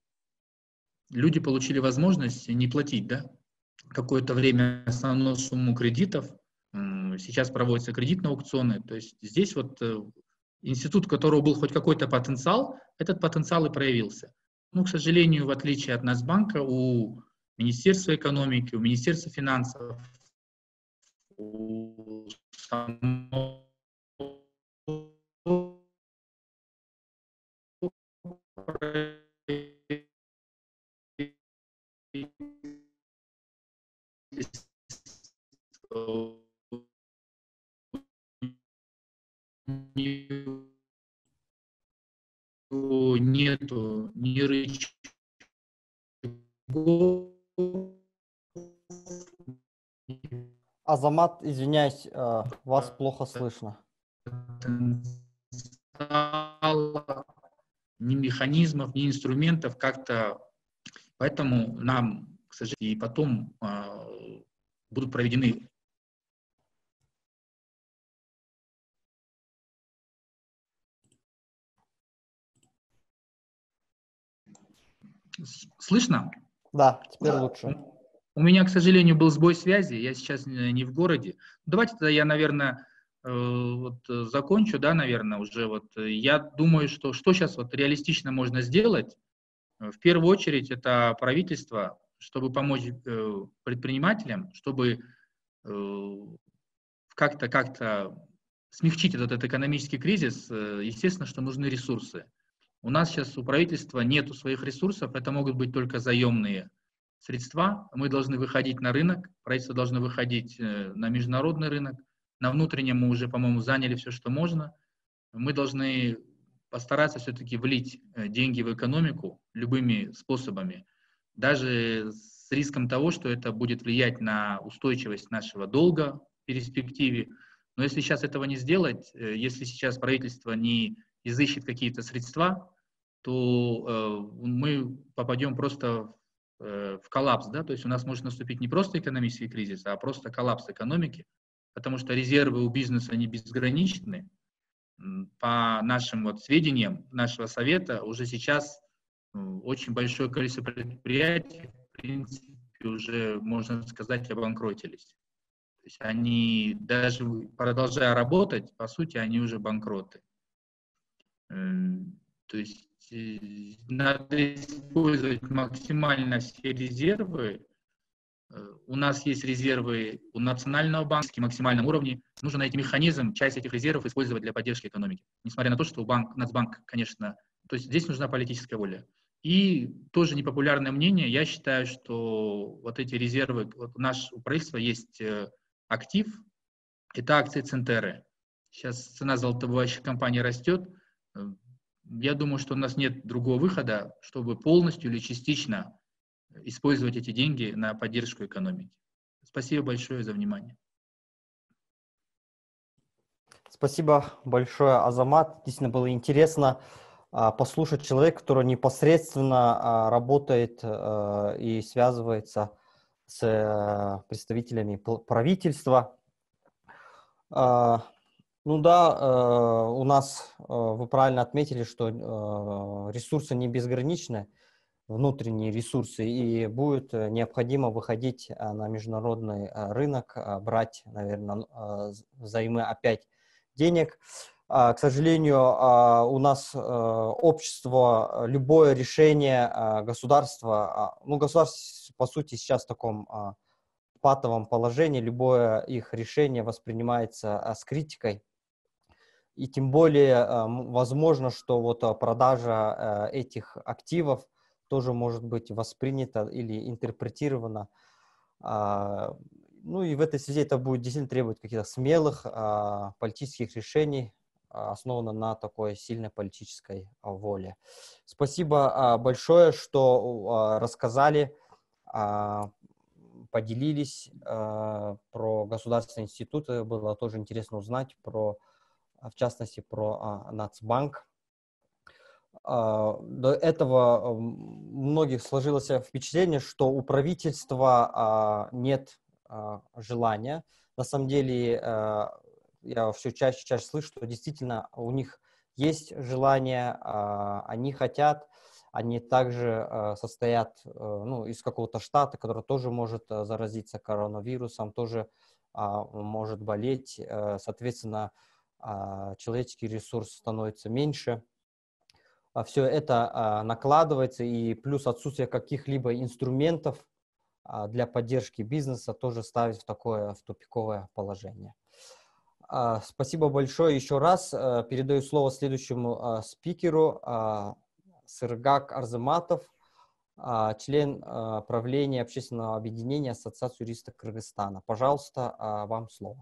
люди получили возможность не платить, да, какое-то время основную сумму кредитов. Сейчас проводятся кредитные аукционы. То есть здесь вот э, институт, у которого был хоть какой-то потенциал, этот потенциал и проявился. Но, к сожалению, в отличие от Нацбанка, у Министерства экономики, у Министерства финансов, у самого нету ни рычагов, Азамат, извиняюсь, э, вас плохо слышно. Ни механизмов, ни инструментов как-то. Поэтому нам, к сожалению, и потом э, будут проведены Слышно? Да, теперь лучше. У меня, к сожалению, был сбой связи, я сейчас не в городе. Давайте тогда я, наверное, вот закончу, да, наверное, уже вот. Я думаю, что что сейчас вот реалистично можно сделать. В первую очередь это правительство, чтобы помочь предпринимателям, чтобы как-то как-то смягчить этот, этот экономический кризис. Естественно, что нужны ресурсы. У нас сейчас у правительства нету своих ресурсов, это могут быть только заемные средства. Мы должны выходить на рынок, правительство должно выходить на международный рынок, На внутреннем мы уже, по-моему, заняли все, что можно. Мы должны постараться все-таки влить деньги в экономику любыми способами, даже с риском того, что это будет влиять на устойчивость нашего долга в перспективе. Но если сейчас этого не сделать, если сейчас правительство не изыщет какие-то средства, то э, мы попадем просто в, э, в коллапс, да, то есть у нас может наступить не просто экономический кризис, а просто коллапс экономики, потому что резервы у бизнеса, они безграничны. По нашим вот сведениям нашего совета, уже сейчас очень большое количество предприятий, в принципе, уже, можно сказать, обанкротились. То есть они, даже продолжая работать, по сути, они уже банкроты. То есть надо использовать максимально все резервы. У нас есть резервы у Национального банка на максимальном уровне. Нужно найти механизм, часть этих резервов использовать для поддержки экономики. Несмотря на то, что банк, Нацбанк, конечно, то есть здесь нужна политическая воля. И тоже непопулярное мнение, я считаю, что вот эти резервы, вот у нас у правительства есть актив, это акции Центеры. Сейчас цена золотодобывающих компаний растет. Я думаю, что у нас нет другого выхода, чтобы полностью или частично использовать эти деньги на поддержку экономики. Спасибо большое за внимание. Спасибо большое, Азамат. Действительно было интересно а, послушать человека, который непосредственно а, работает а, и связывается с а, представителями правительства. А, ну да, а, у нас, а, вы правильно отметили, что а, ресурсы не безграничны, внутренние ресурсы, и будет необходимо выходить на международный рынок, брать, наверное, взаймы опять денег. К сожалению, у нас общество, любое решение государства, ну, государство, по сути, сейчас в таком патовом положении, любое их решение воспринимается с критикой. И тем более возможно, что вот продажа этих активов тоже может быть воспринято или интерпретировано. А, ну и в этой связи это будет действительно требовать каких-то смелых а, политических решений, а, основанных на такой сильной политической а, воле. Спасибо а, большое, что а, рассказали, а, поделились а, про государственные институты. Было тоже интересно узнать про, в частности, про а, Нацбанк. До этого у многих сложилось впечатление, что у правительства нет желания. На самом деле, я все чаще и чаще слышу, что действительно у них есть желание, они хотят, они также состоят ну, из какого-то штата, который тоже может заразиться коронавирусом, тоже может болеть, соответственно, человеческий ресурс становится меньше. Все это накладывается, и плюс отсутствие каких-либо инструментов для поддержки бизнеса тоже ставит в такое в тупиковое положение. Спасибо большое еще раз. Передаю слово следующему спикеру, Сыргак Арзаматов, член правления общественного объединения Ассоциации юристов Кыргызстана. Пожалуйста, вам слово.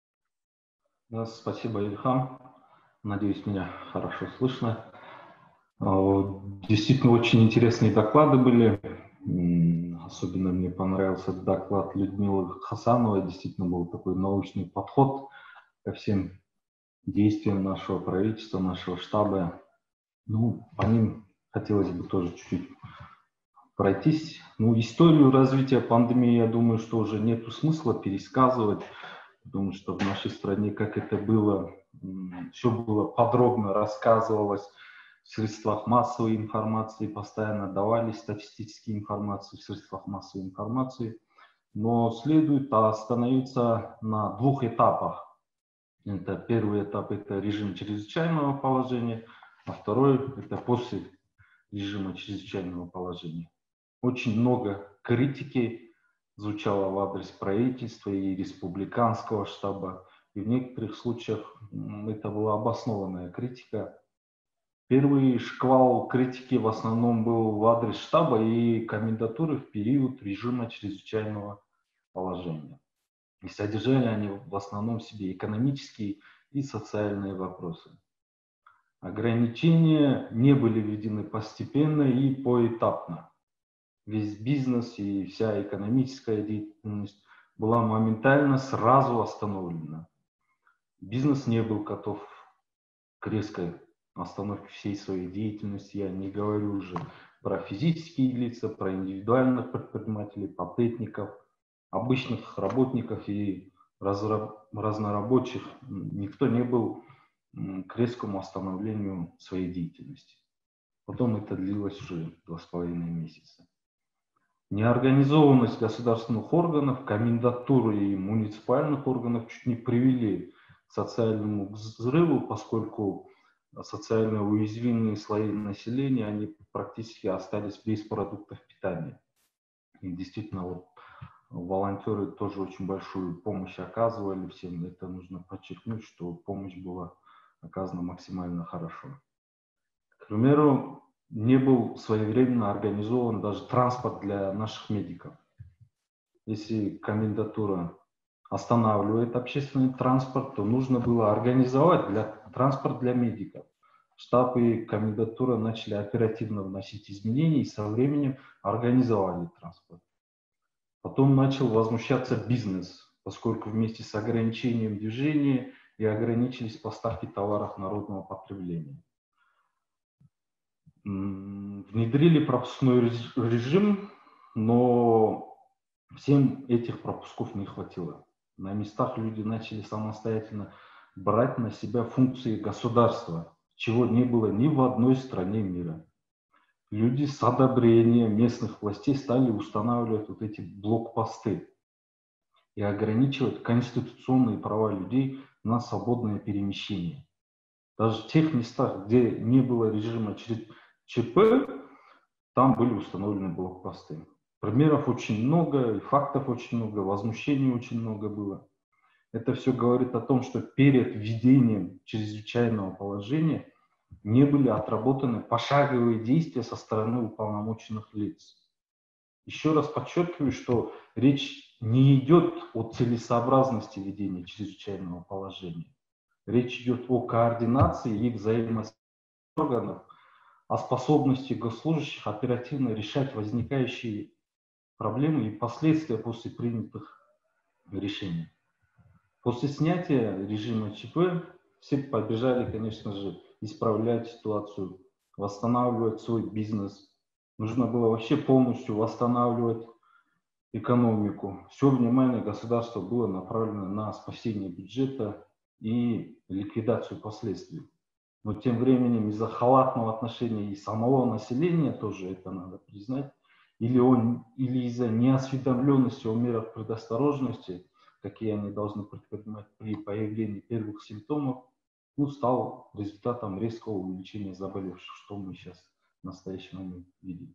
Да, спасибо, Ильхам. Надеюсь, меня хорошо слышно. Действительно, очень интересные доклады были. Особенно мне понравился доклад Людмилы Хасановой. Действительно, был такой научный подход ко всем действиям нашего правительства, нашего штаба. Ну, по ним хотелось бы тоже чуть-чуть пройтись. Ну, историю развития пандемии, я думаю, что уже нету смысла пересказывать. Потому что в нашей стране, как это было, все было подробно рассказывалось. В средствах массовой информации постоянно давались статистические информации в средствах массовой информации, но следует остановиться на двух этапах. Это первый этап – это режим чрезвычайного положения, а второй – это после режима чрезвычайного положения. Очень много критики звучало в адрес правительства и республиканского штаба, и в некоторых случаях это была обоснованная критика. Первый шквал критики в основном был в адрес штаба и комендатуры в период режима чрезвычайного положения. И содержали они в основном в себе экономические и социальные вопросы. Ограничения не были введены постепенно и поэтапно. Весь бизнес и вся экономическая деятельность была моментально сразу остановлена. Бизнес не был готов к резкой остановке всей своей деятельности. Я не говорю уже про физические лица, про индивидуальных предпринимателей, патентников, обычных работников и разнорабочих. Никто не был к резкому остановлению своей деятельности. Потом это длилось уже два с половиной месяца. Неорганизованность государственных органов, комендатуры и муниципальных органов чуть не привели к социальному взрыву, поскольку социально уязвимые слои населения, они практически остались без продуктов питания. И действительно, вот, волонтеры тоже очень большую помощь оказывали всем. Это нужно подчеркнуть, что помощь была оказана максимально хорошо. К примеру, не был своевременно организован даже транспорт для наших медиков. Если комендатура останавливает общественный транспорт, то нужно было организовать для, транспорт для медиков. Штаб и комендатура начали оперативно вносить изменения и со временем организовали транспорт. Потом начал возмущаться бизнес, поскольку вместе с ограничением движения и ограничились поставки товаров народного потребления. Внедрили пропускной режим, но всем этих пропусков не хватило. На местах люди начали самостоятельно брать на себя функции государства, чего не было ни в одной стране мира. Люди с одобрением местных властей стали устанавливать вот эти блокпосты и ограничивать конституционные права людей на свободное перемещение. Даже в тех местах, где не было режима ЧП, там были установлены блокпосты. Примеров очень много, и фактов очень много, возмущений очень много было. Это все говорит о том, что перед введением чрезвычайного положения не были отработаны пошаговые действия со стороны уполномоченных лиц. Еще раз подчеркиваю, что речь не идет о целесообразности введения чрезвычайного положения. Речь идет о координации и взаимосвязи органов, о способности госслужащих оперативно решать возникающие проблемы и последствия после принятых решений. После снятия режима ЧП все побежали, конечно же, исправлять ситуацию, восстанавливать свой бизнес. Нужно было вообще полностью восстанавливать экономику. Все внимание государства было направлено на спасение бюджета и ликвидацию последствий. Но тем временем из-за халатного отношения и самого населения, тоже это надо признать, или, он, или из-за неосведомленности о мерах предосторожности, какие они должны предпринимать при появлении первых симптомов, ну, стал результатом резкого увеличения заболевших, что мы сейчас в настоящий момент видим.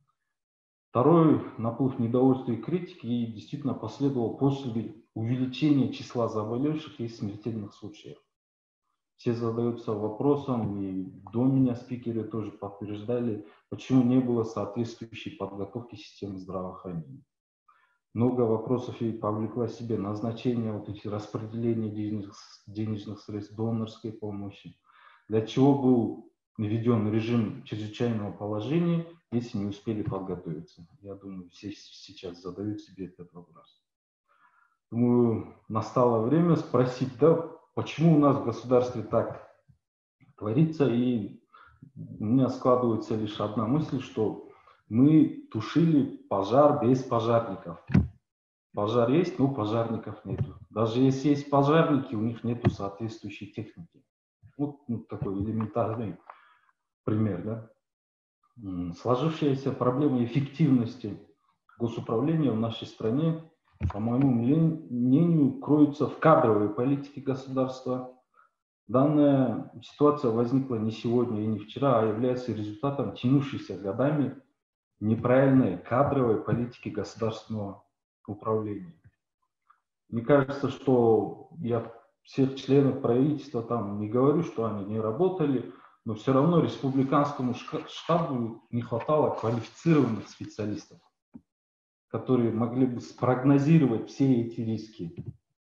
Второй наплыв недовольства и критики и действительно последовал после увеличения числа заболевших и смертельных случаев. Все задаются вопросом, и до меня спикеры тоже подтверждали, почему не было соответствующей подготовки системы здравоохранения. Много вопросов и повлекла себе назначение вот этих распределения денежных, денежных средств, донорской помощи. Для чего был введен режим чрезвычайного положения, если не успели подготовиться? Я думаю, все сейчас задают себе этот вопрос. Думаю, настало время спросить, да, почему у нас в государстве так творится, и у меня складывается лишь одна мысль, что мы тушили пожар без пожарников. Пожар есть, но пожарников нету. Даже если есть пожарники, у них нету соответствующей техники. Вот ну, такой элементарный пример. Да? Сложившаяся проблема эффективности госуправления в нашей стране, по моему мнению, кроется в кадровой политике государства. Данная ситуация возникла не сегодня и не вчера, а является результатом тянувшейся годами неправильной кадровой политики государственного управления. Мне кажется, что я всех членов правительства там не говорю, что они не работали, но все равно республиканскому штабу не хватало квалифицированных специалистов, которые могли бы спрогнозировать все эти риски.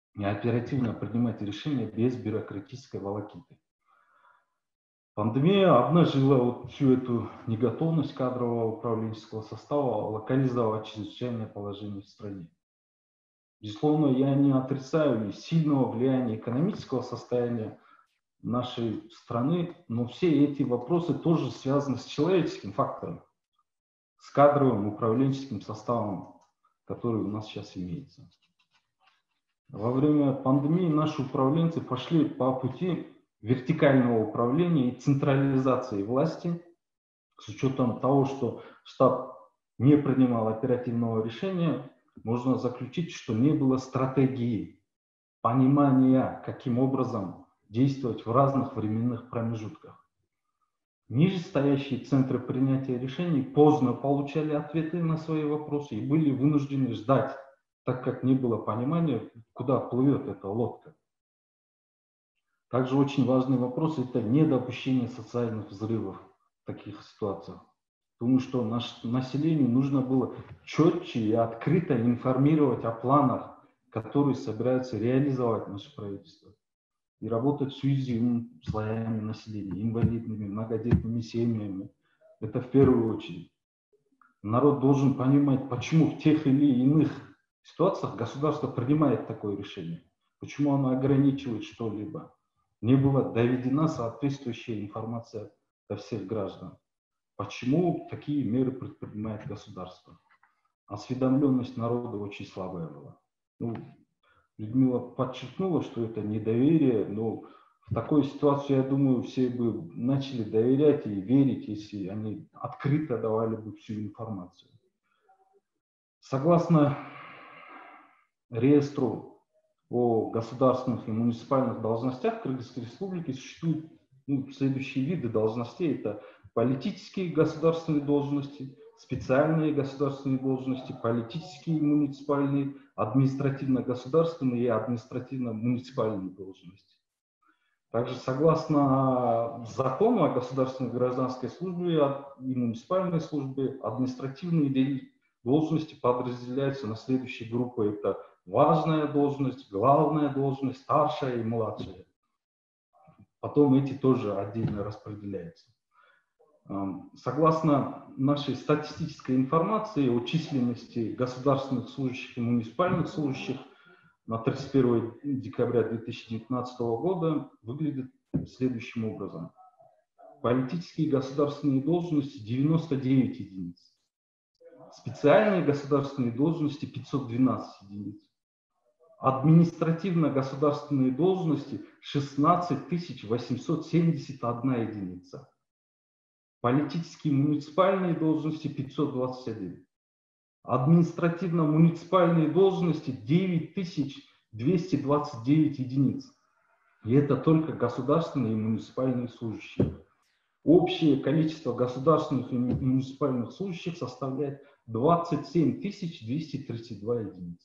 и оперативно принимать решения без бюрократической волокиты. Пандемия обнажила вот всю эту неготовность кадрового управленческого состава локализовать чрезвычайное положение в стране. Безусловно, я не отрицаю и сильного влияния экономического состояния нашей страны, но все эти вопросы тоже связаны с человеческим фактором, с кадровым управленческим составом, который у нас сейчас имеется. Во время пандемии наши управленцы пошли по пути вертикального управления и централизации власти, с учетом того, что штаб не принимал оперативного решения, можно заключить, что не было стратегии, понимания, каким образом действовать в разных временных промежутках. Нижестоящие центры принятия решений поздно получали ответы на свои вопросы и были вынуждены ждать, так как не было понимания, куда плывет эта лодка. Также очень важный вопрос – это недопущение социальных взрывов в таких ситуациях. Потому что наше население нужно было четче и открыто информировать о планах, которые собираются реализовать наше правительство. И работать с уязвимыми слоями населения, инвалидными, многодетными семьями. Это в первую очередь. Народ должен понимать, почему в тех или иных ситуациях государство принимает такое решение. Почему оно ограничивает что-либо. Не была доведена соответствующая информация до всех граждан. Почему такие меры предпринимает государство? Осведомленность народа очень слабая была. Ну, Людмила подчеркнула, что это недоверие, но в такой ситуации, я думаю, все бы начали доверять и верить, если они открыто давали бы всю информацию. Согласно реестру о государственных и муниципальных должностях Кыргызской Республики существуют ну, следующие виды должностей. Это политические государственные должности, специальные государственные должности, политические и муниципальные, административно-государственные и административно-муниципальные должности. Также согласно закону о государственной гражданской службе и муниципальной службе, административные должности подразделяются на следующие группы. Это важная должность, главная должность, старшая и младшая. Потом эти тоже отдельно распределяются. Согласно нашей статистической информации о численности государственных служащих и муниципальных служащих на тридцать первое декабря две тысячи девятнадцатого года выглядит следующим образом. Политические государственные должности девяносто девять единиц. Специальные государственные должности пятьсот двенадцать единиц. Административно-государственные должности шестнадцать тысяч восемьсот семьдесят одна единица. Политические муниципальные должности пятьсот двадцать один. Административно-муниципальные должности девять тысяч двести двадцать девять единиц. И это только государственные и муниципальные служащие. Общее количество государственных и муниципальных служащих составляет двадцать семь тысяч двести тридцать два единиц.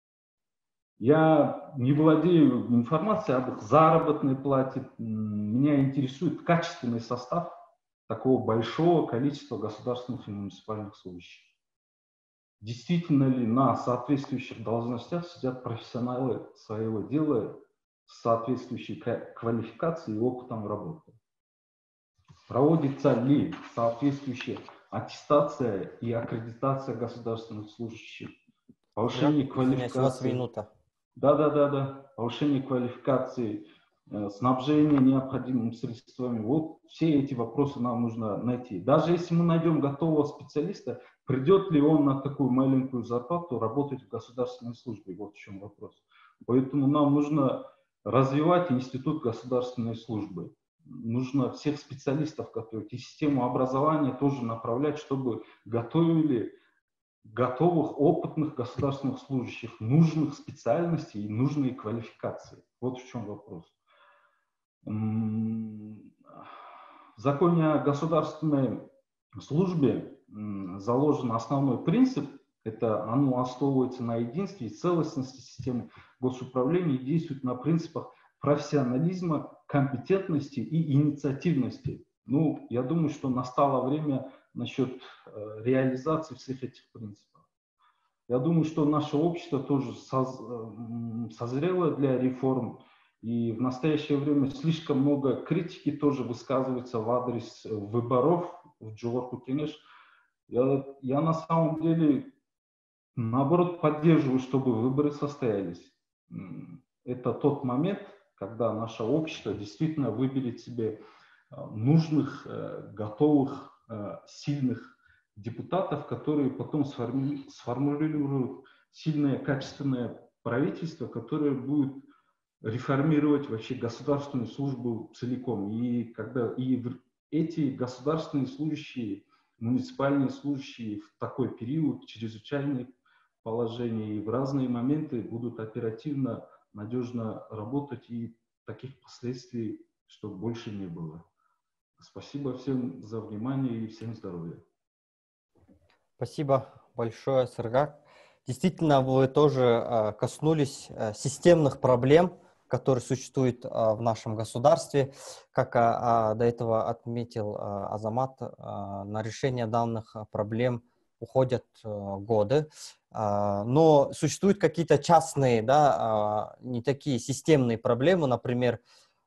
Я не владею информацией об их заработной плате. Меня интересует качественный состав такого большого количества государственных и муниципальных служащих. Действительно ли на соответствующих должностях сидят профессионалы своего дела с соответствующей квалификацией и опытом работы? Проводится ли соответствующая аттестация и аккредитация государственных служащих? Повышение квалификации. У вас минута. Да, да, да, да. Повышение квалификации, снабжение необходимыми средствами. Вот все эти вопросы нам нужно найти. Даже если мы найдем готового специалиста, придет ли он на такую маленькую зарплату работать в государственной службе? Вот в чем вопрос. Поэтому нам нужно развивать институт государственной службы. Нужно всех специалистов готовить. И систему образования тоже направлять, чтобы готовили готовых, опытных государственных служащих, нужных специальностей и нужной квалификации. Вот в чем вопрос. В законе о государственной службе заложен основной принцип, это оно основывается на единстве и целостности системы госуправления и действует на принципах профессионализма, компетентности и инициативности. Ну, я думаю, что настало время насчет э, реализации всех этих принципов. Я думаю, что наше общество тоже соз, созрело для реформ, и в настоящее время слишком много критики тоже высказывается в адрес выборов в Джогорку Кенеш. Я, я на самом деле, наоборот, поддерживаю, чтобы выборы состоялись. Это тот момент, когда наше общество действительно выберет себе нужных, готовых, сильных депутатов, которые потом сформулируют сильное, качественное правительство, которое будет реформировать вообще государственную службу целиком. И когда и эти государственные служащие, муниципальные служащие в такой период чрезвычайных положений и в разные моменты будут оперативно, надежно работать, и таких последствий, чтобы больше не было. Спасибо всем за внимание и всем здоровья. Спасибо большое, Сыргак. Действительно, вы тоже коснулись системных проблем, которые существуют в нашем государстве. Как до этого отметил Азамат, на решение данных проблем уходят годы. Но существуют какие-то частные, да, не такие системные проблемы, например,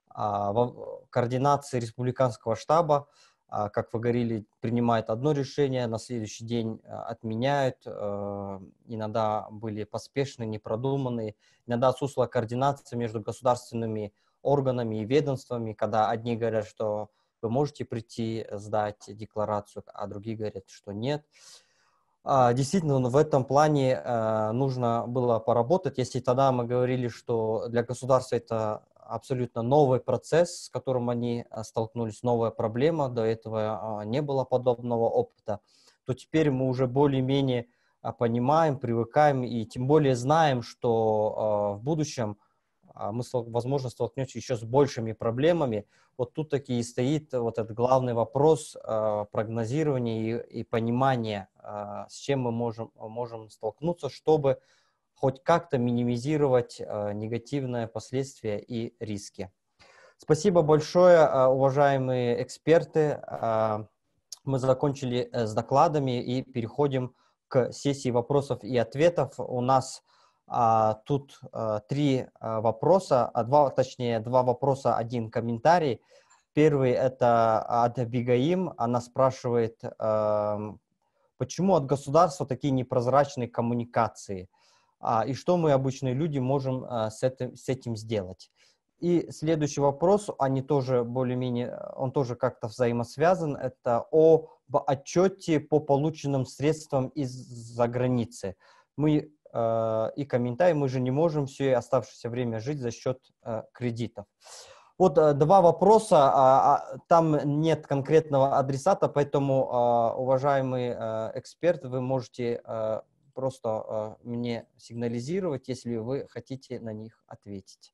в координации республиканского штаба, как вы говорили, принимают одно решение, на следующий день отменяют, иногда были поспешны, непродуманные, иногда отсутствовала координация между государственными органами и ведомствами, когда одни говорят, что вы можете прийти сдать декларацию, а другие говорят, что нет. Действительно, в этом плане нужно было поработать. Если тогда мы говорили, что для государства это абсолютно новый процесс, с которым они столкнулись, новая проблема, до этого не было подобного опыта, то теперь мы уже более-менее понимаем, привыкаем и тем более знаем, что в будущем мы, возможно, столкнемся еще с большими проблемами. Вот тут таки и стоит вот этот главный вопрос прогнозирования и, и понимания, с чем мы можем, можем столкнуться, чтобы хоть как-то минимизировать э, негативные последствия и риски. Спасибо большое, э, уважаемые эксперты. Э, мы закончили э, с докладами и переходим к сессии вопросов и ответов. У нас э, тут э, три э, вопроса, а два, точнее, два вопроса, один комментарий. Первый это от Бигаим. Она спрашивает, э, почему от государства такие непрозрачные коммуникации? А, и что мы, обычные люди, можем а, с, этим, с этим сделать. И следующий вопрос, они тоже более-менее, он тоже как-то взаимосвязан, это об отчете по полученным средствам из-за границы. Мы э, и комментарий, мы же не можем все оставшееся время жить за счет э, кредитов. Вот э, два вопроса, а, а, там нет конкретного адресата, поэтому, э, уважаемый э, эксперт, вы можете э, просто э, мне сигнализировать, если вы хотите на них ответить.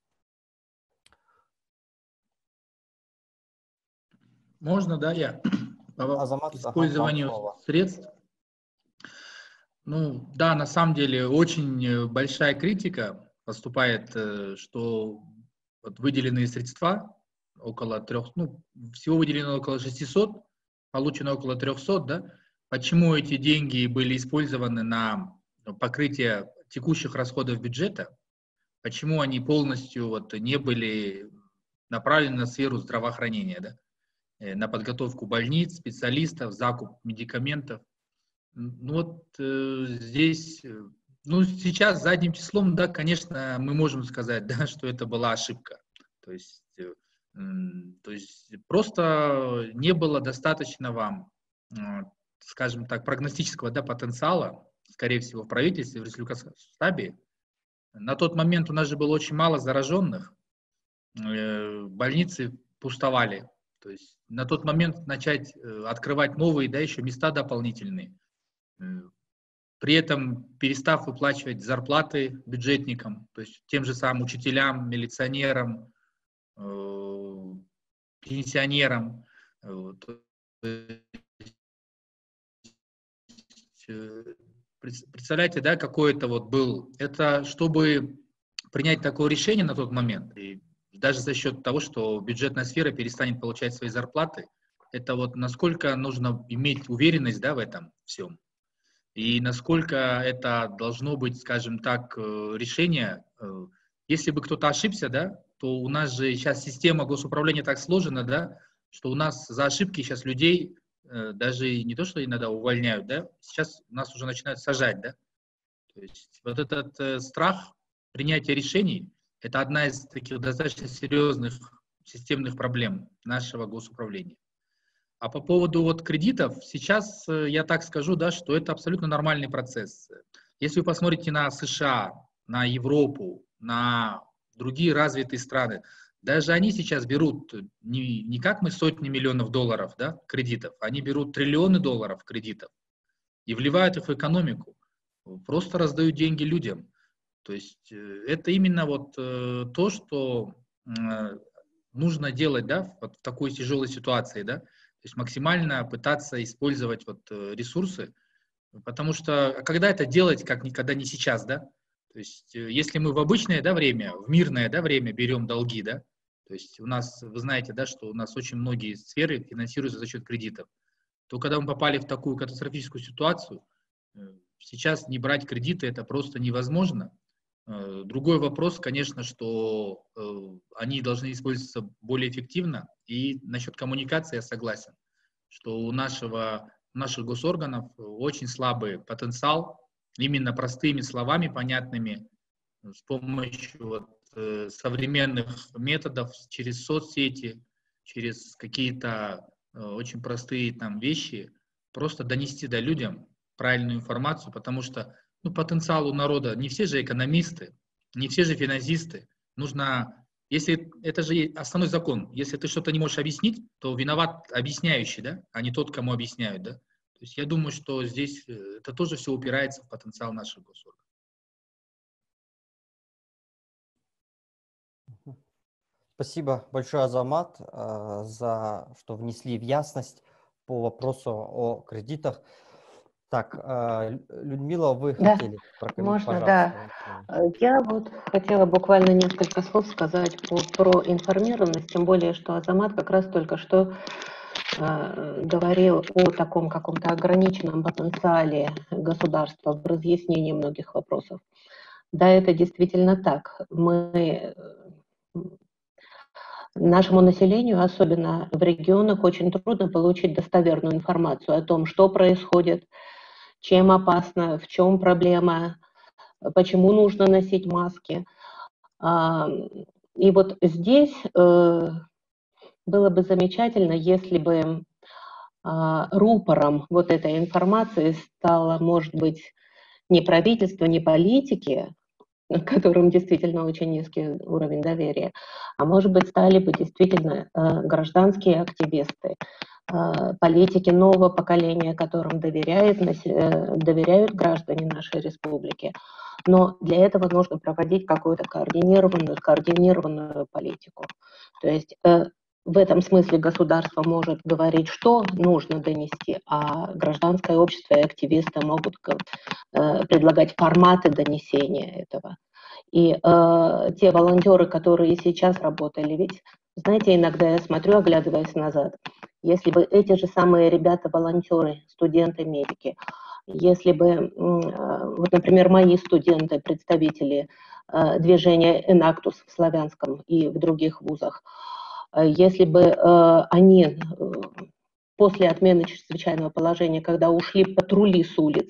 Можно, да, я по Азамат, использованию ага, средств. Ну, да, на самом деле очень большая критика поступает, что вот выделенные средства, около трех, ну, всего выделено около шестисот, получено около трехсот, да. Почему эти деньги были использованы на покрытие текущих расходов бюджета? Почему они полностью вот не были направлены на сферу здравоохранения, да? На подготовку больниц, специалистов, закуп медикаментов? Ну вот э, здесь, ну сейчас задним числом, да, конечно, мы можем сказать, да, что это была ошибка. То есть, э, э, то есть просто не было достаточно вам, э, скажем так, прогностического, да, потенциала, скорее всего, в правительстве, в республиканском штабе. На тот момент у нас же было очень мало зараженных, э, больницы пустовали. То есть на тот момент начать э, открывать новые, да, еще места дополнительные. При этом перестав выплачивать зарплаты бюджетникам, то есть тем же самым учителям, милиционерам, э, пенсионерам. Э, представляете, да, какой это вот был. Это чтобы принять такое решение на тот момент, и даже за счет того, что бюджетная сфера перестанет получать свои зарплаты, это вот насколько нужно иметь уверенность, да, в этом всем. и насколько это должно быть, скажем так, решение. Если бы кто-то ошибся, да, то у нас же сейчас система госуправления так сложена, да, что у нас за ошибки сейчас людей даже не то, что иногда увольняют, да, сейчас нас уже начинают сажать, да. То есть вот этот э, страх принятия решений – это одна из таких достаточно серьезных системных проблем нашего госуправления. А по поводу вот кредитов, сейчас э, я так скажу, да, что это абсолютно нормальный процесс. Если вы посмотрите на США, на Европу, на другие развитые страны, даже они сейчас берут не, не как мы сотни миллионов долларов, да, кредитов, они берут триллионы долларов кредитов и вливают их в экономику, просто раздают деньги людям. То есть э, это именно вот э, то, что э, нужно делать, да, вот в такой тяжелой ситуации, да. То есть максимально пытаться использовать вот ресурсы, потому что когда это делать, как никогда не сейчас, да? То есть если мы в обычное, да, время, в мирное, да, время берем долги, да, то есть у нас, вы знаете, да, что у нас очень многие сферы финансируются за счет кредитов, то когда мы попали в такую катастрофическую ситуацию, сейчас не брать кредиты это просто невозможно. Другой вопрос, конечно, что э, они должны использоваться более эффективно. И насчет коммуникации я согласен, что у нашего, наших госорганов очень слабый потенциал именно простыми словами, понятными, с помощью вот, э, современных методов, через соцсети, через какие-то э, очень простые там вещи, просто донести до людям правильную информацию, потому что ну, потенциал у народа, не все же экономисты, не все же финансисты. Нужно, если это же основной закон, если ты что-то не можешь объяснить, то виноват объясняющий, да, а не тот, кому объясняют, да. То есть я думаю, что здесь это тоже все упирается в потенциал наших госорганов. Спасибо большое, Азамат, за что внесли в ясность по вопросу о кредитах. Так, Людмила, вы да, хотели прокомментировать? Можно, пожалуйста. Да. Я вот хотела буквально несколько слов сказать по, про информированность, тем более, что Азамат как раз только что э, говорил о таком каком-то ограниченном потенциале государства в разъяснении многих вопросов. Да, это действительно так. Мы, нашему населению, особенно в регионах, очень трудно получить достоверную информацию о том, что происходит, чем опасно, в чем проблема, почему нужно носить маски. И вот здесь было бы замечательно, если бы рупором вот этой информации стало, может быть, не правительство, не политики, которым действительно очень низкий уровень доверия, а может быть, стали бы действительно гражданские активисты, политики нового поколения, которым доверяют, доверяют граждане нашей республики. Но для этого нужно проводить какую-то координированную, координированную политику. То есть в этом смысле государство может говорить, что нужно донести, а гражданское общество и активисты могут предлагать форматы донесения этого. И э, те волонтеры, которые сейчас работали, ведь, знаете, иногда я смотрю, оглядываясь назад, если бы эти же самые ребята-волонтеры, студенты-медики, если бы, э, вот, например, мои студенты, представители э, движения Enactus в Славянском и в других вузах, э, если бы э, они э, после отмены чрезвычайного положения, когда ушли патрули с улиц,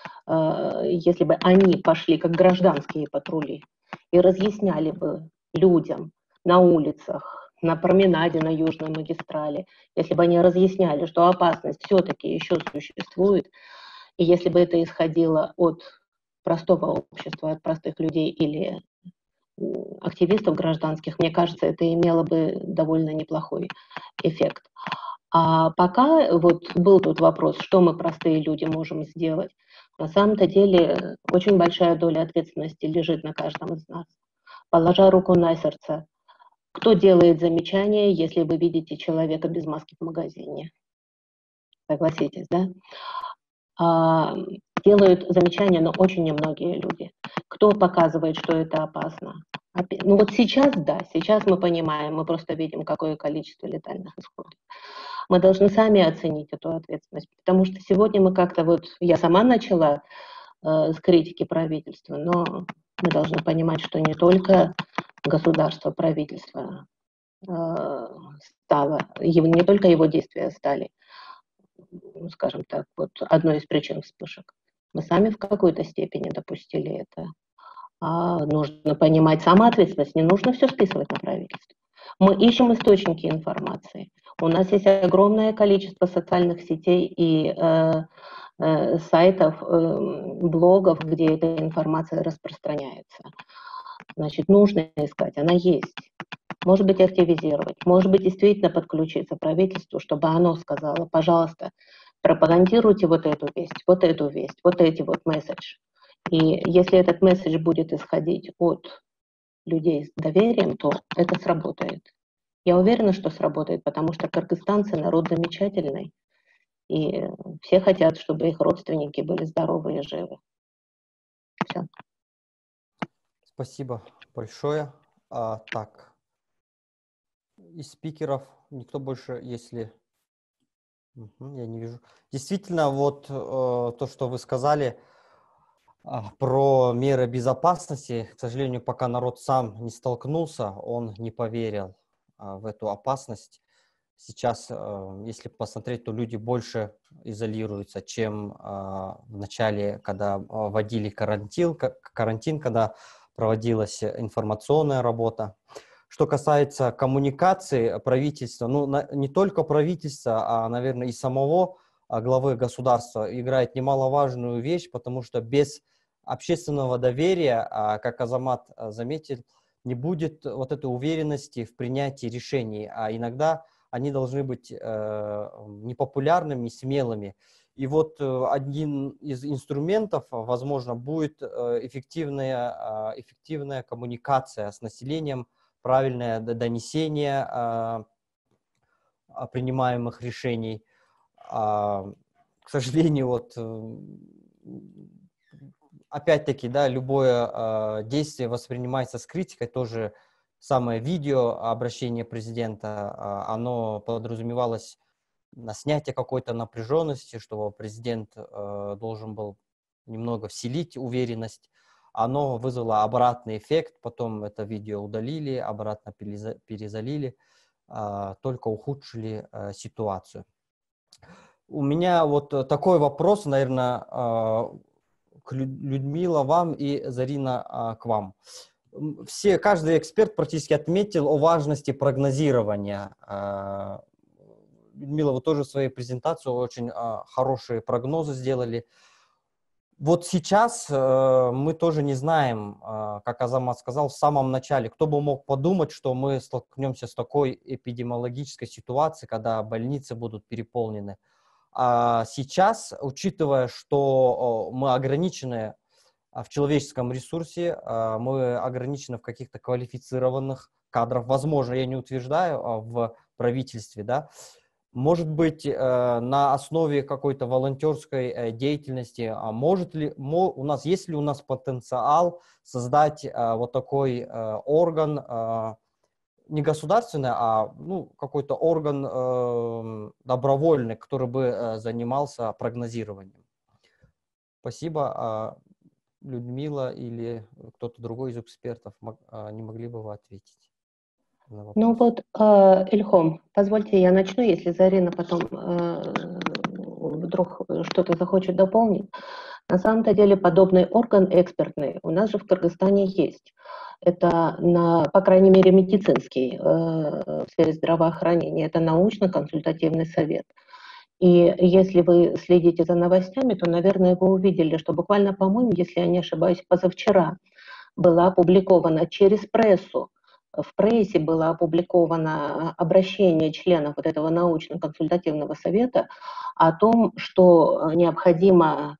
если бы они пошли как гражданские патрули и разъясняли бы людям на улицах, на променаде на Южной магистрали, если бы они разъясняли, что опасность все-таки еще существует, и если бы это исходило от простого общества, от простых людей или активистов гражданских, мне кажется, это имело бы довольно неплохой эффект. А пока вот был тут вопрос, что мы, простые люди, можем сделать. На самом-то деле очень большая доля ответственности лежит на каждом из нас. Положа руку на сердце, кто делает замечания, если вы видите человека без маски в магазине? Согласитесь, да? А, делают замечания, но очень немногие люди. Кто показывает, что это опасно? Ну вот сейчас, да, сейчас мы понимаем, мы просто видим, какое количество летальных исходов. Мы должны сами оценить эту ответственность, потому что сегодня мы как-то вот, я сама начала э, с критики правительства, но мы должны понимать, что не только государство, правительство э, стало, его, не только его действия стали, ну, скажем так, вот одной из причин вспышек. Мы сами в какой-то степени допустили это. А нужно понимать самоответственность, не нужно все списывать на правительство. Мы ищем источники информации. У нас есть огромное количество социальных сетей и э, э, сайтов, э, блогов, где эта информация распространяется. Значит, нужно искать, она есть. Может быть, активизировать, может быть, действительно подключиться к правительству, чтобы оно сказало, пожалуйста, пропагандируйте вот эту весть, вот эту весть, вот эти вот месседжи. И если этот месседж будет исходить от людей с доверием, то это сработает. Я уверена, что сработает, потому что кыргызстанцы народ замечательный, и все хотят, чтобы их родственники были здоровы и живы. Все. Спасибо большое. А, так, из спикеров никто больше, если... Угу, я не вижу. Действительно, вот э, то, что вы сказали э, про меры безопасности, к сожалению, пока народ сам не столкнулся, он не поверил э, в эту опасность. Сейчас, э, если посмотреть, то люди больше изолируются, чем э, в начале, когда э, вводили карантин, карантин, когда проводилась информационная работа. Что касается коммуникации правительства, ну, на, не только правительства, а, наверное, и самого а, главы государства играет немаловажную вещь, потому что без общественного доверия, а, как Азамат а, заметил, не будет вот этой уверенности в принятии решений, а иногда они должны быть э, непопулярными, смелыми. И вот э, один из инструментов, возможно, будет э, эффективная, э, эффективная коммуникация с населением, правильное донесение э, принимаемых решений. Э, к сожалению, вот э, опять-таки, да, любое э, действие воспринимается с критикой, тоже самое видео обращение президента, э, оно подразумевалось на снятие какой-то напряженности, чтобы президент э, должен был немного вселить уверенность. Оно вызвало обратный эффект, потом это видео удалили, обратно перезалили, э, только ухудшили э, ситуацию. У меня вот такой вопрос, наверное, э, к Людмила вам и Зарина э, к вам. Все, каждый эксперт практически отметил о важности прогнозирования. Э, Людмила, вы тоже в своей презентации очень э, хорошие прогнозы сделали. Вот сейчас э, мы тоже не знаем, э, как Азамат сказал в самом начале, кто бы мог подумать, что мы столкнемся с такой эпидемиологической ситуацией, когда больницы будут переполнены. А сейчас, учитывая, что мы ограничены в человеческом ресурсе, э, мы ограничены в каких-то квалифицированных кадрах, возможно, я не утверждаю, в правительстве, да, может быть, на основе какой-то волонтерской деятельности, а может ли, у нас, есть ли у нас потенциал создать вот такой орган, не государственный, а ну, какой-то орган добровольный, который бы занимался прогнозированием? Спасибо. Людмила или кто-то другой из экспертов, не могли бы вы ответить? Ну вот, э, Ильхом, позвольте я начну, если Зарина потом э, вдруг что-то захочет дополнить. На самом-то деле подобный орган экспертный у нас же в Кыргызстане есть. Это, на, по крайней мере, медицинский, э, в сфере здравоохранения, это научно-консультативный совет. И если вы следите за новостями, то, наверное, вы увидели, что буквально, по-моему, если я не ошибаюсь, позавчера была опубликована через прессу, в прессе было опубликовано обращение членов вот этого научно-консультативного совета о том, что необходимо,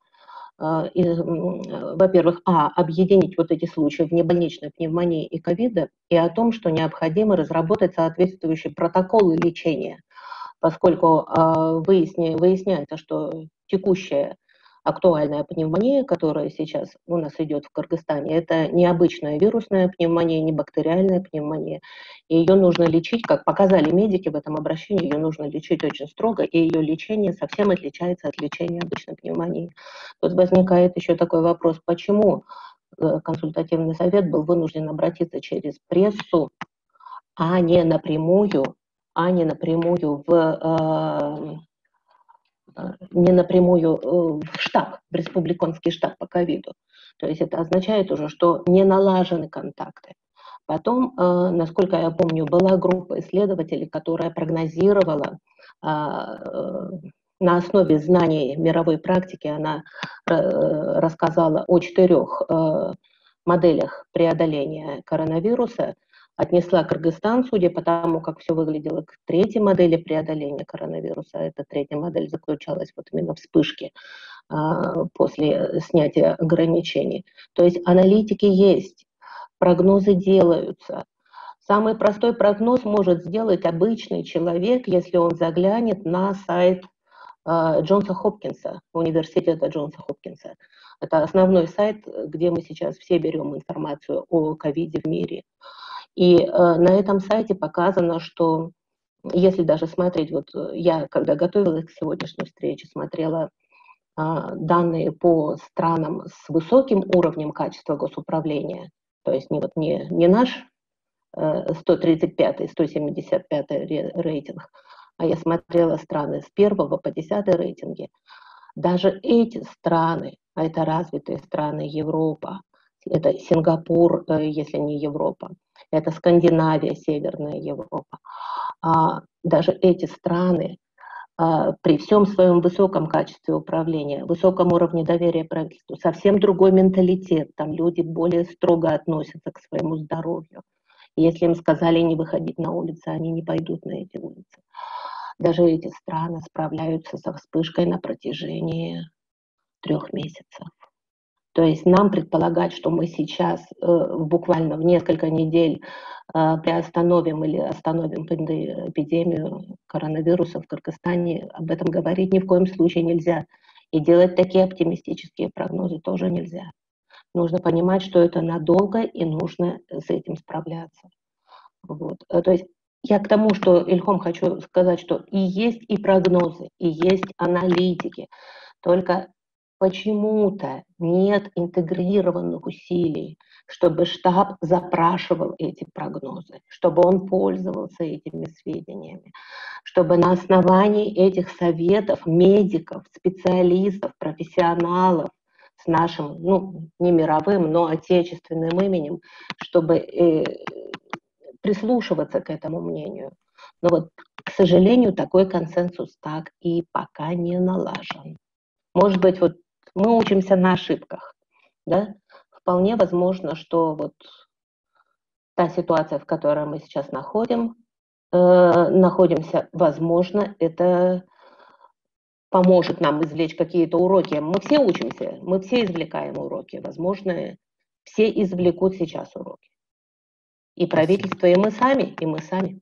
во-первых, а, объединить вот эти случаи внебольничной пневмонии и ковида, и о том, что необходимо разработать соответствующие протоколы лечения, поскольку выясня, выясняется, что текущее актуальная пневмония, которая сейчас у нас идет в Кыргызстане, это не обычная вирусная пневмония, не бактериальная пневмония. И ее нужно лечить, как показали медики в этом обращении, ее нужно лечить очень строго, и ее лечение совсем отличается от лечения обычной пневмонии. Тут возникает еще такой вопрос, почему консультативный совет был вынужден обратиться через прессу, а не напрямую, а не напрямую в... не напрямую в штаб, в республиканский штаб по ковиду. То есть это означает уже, что не налажены контакты. Потом, насколько я помню, была группа исследователей, которая прогнозировала на основе знаний мировой практики, она рассказала о четырех моделях преодоления коронавируса, отнесла Кыргызстан, судя по тому, как все выглядело, к третьей модели преодоления коронавируса. Эта третья модель заключалась вот именно в вспышке а, после снятия ограничений. То есть аналитики есть, прогнозы делаются. Самый простой прогноз может сделать обычный человек, если он заглянет на сайт а, Джонса Хопкинса, университета Джонса Хопкинса. Это основной сайт, где мы сейчас все берем информацию о ковиде в мире. И э, на этом сайте показано, что если даже смотреть, вот я, когда готовилась к сегодняшней встрече, смотрела э, данные по странам с высоким уровнем качества госуправления, то есть не, вот, не, не наш э, сто тридцать пятый, сто семьдесят пятый рейтинг, а я смотрела страны с первого по десятый рейтинги. Даже эти страны, а это развитые страны Европа, это Сингапур, если не Европа, это Скандинавия, Северная Европа. А даже эти страны а, при всем своем высоком качестве управления, высоком уровне доверия правительству, совсем другой менталитет, там люди более строго относятся к своему здоровью. Если им сказали не выходить на улицы, они не пойдут на эти улицы. Даже эти страны справляются со вспышкой на протяжении трех месяцев. То есть нам предполагать, что мы сейчас э, буквально в несколько недель э, приостановим или остановим эпидемию коронавируса в Кыргызстане, об этом говорить ни в коем случае нельзя. И делать такие оптимистические прогнозы тоже нельзя. Нужно понимать, что это надолго, и нужно с этим справляться. Вот. То есть я к тому, что, Ильхом, хочу сказать, что и есть и прогнозы, и есть аналитики, только почему-то нет интегрированных усилий, чтобы штаб запрашивал эти прогнозы, чтобы он пользовался этими сведениями, чтобы на основании этих советов медиков, специалистов, профессионалов с нашим, ну, не мировым, но отечественным именем, чтобы э, прислушиваться к этому мнению. Но вот, к сожалению, такой консенсус так и пока не налажен. Может быть, вот мы учимся на ошибках, да? Вполне возможно, что вот та ситуация, в которой мы сейчас находим, э, находимся, возможно, это поможет нам извлечь какие-то уроки. Мы все учимся, мы все извлекаем уроки. Возможно, все извлекут сейчас уроки. И правительство, и мы сами, и мы сами.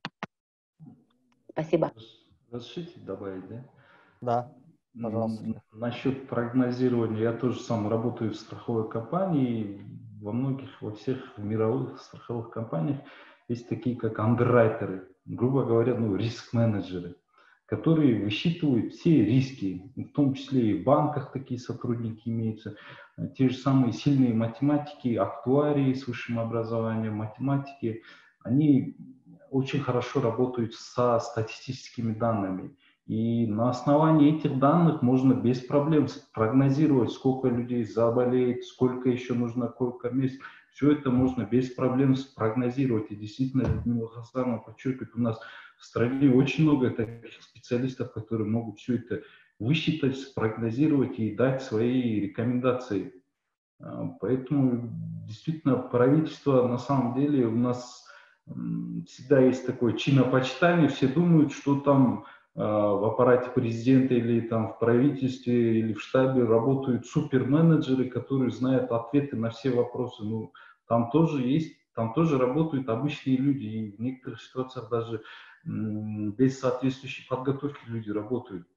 Спасибо. Разрешите добавить, да? Да. Пожалуйста. Насчет прогнозирования, я тоже сам работаю в страховой компании, во многих, во всех мировых страховых компаниях есть такие, как андеррайтеры, грубо говоря, ну, риск-менеджеры, которые высчитывают все риски, в том числе и в банках такие сотрудники имеются, те же самые сильные математики, актуарии с высшим образованием, математики, они очень хорошо работают со статистическими данными. И на основании этих данных можно без проблем прогнозировать, сколько людей заболеет, сколько еще нужно койко-мест. Все это можно без проблем спрогнозировать. И действительно, Людмила Хасанова подчеркивает, у нас в стране очень много таких специалистов, которые могут все это высчитать, спрогнозировать и дать свои рекомендации. Поэтому действительно правительство на самом деле у нас всегда есть такое чинопочитание, все думают, что там в аппарате президента или там в правительстве или в штабе работают суперменеджеры, которые знают ответы на все вопросы. Ну, там тоже есть, там тоже работают обычные люди, и в некоторых ситуациях даже без соответствующей подготовки люди работают.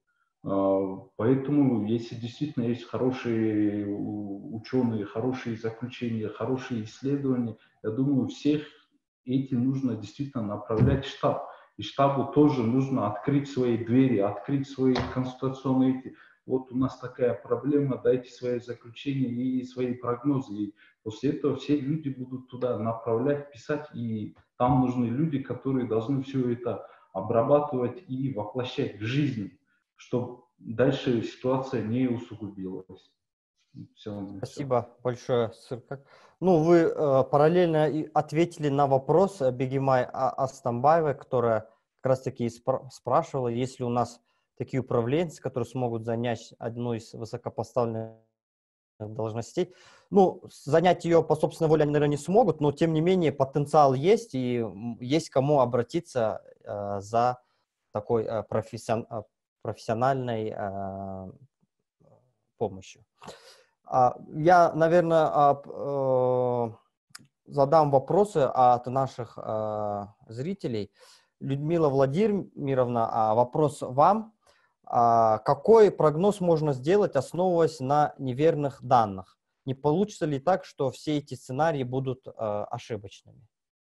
Поэтому, если действительно есть хорошие ученые, хорошие заключения, хорошие исследования, я думаю, всех эти нужно действительно направлять в штаб. И штабу тоже нужно открыть свои двери, открыть свои консультационные эти. Вот у нас такая проблема, дайте свои заключения и свои прогнозы. И после этого все люди будут туда направлять, писать, и там нужны люди, которые должны все это обрабатывать и воплощать в жизнь, чтобы дальше ситуация не усугубилась. Все, Спасибо все. большое, Сыркак. Ну, вы э, параллельно и ответили на вопрос Бегимай Астамбаевой, которая как раз-таки спра- спрашивала, есть ли у нас такие управленцы, которые смогут занять одну из высокопоставленных должностей. Ну, занять ее по собственной воле они, наверное, не смогут, но, тем не менее, потенциал есть, и м, есть кому обратиться э, за такой э, профессион- э, профессиональной э, помощью. А, Я, наверное, а, п- э, задам вопросы от наших э, зрителей. Людмила Владимировна, а, вопрос вам. А, Какой прогноз можно сделать, основываясь на неверных данных? Не получится ли так, что все эти сценарии будут э, ошибочными?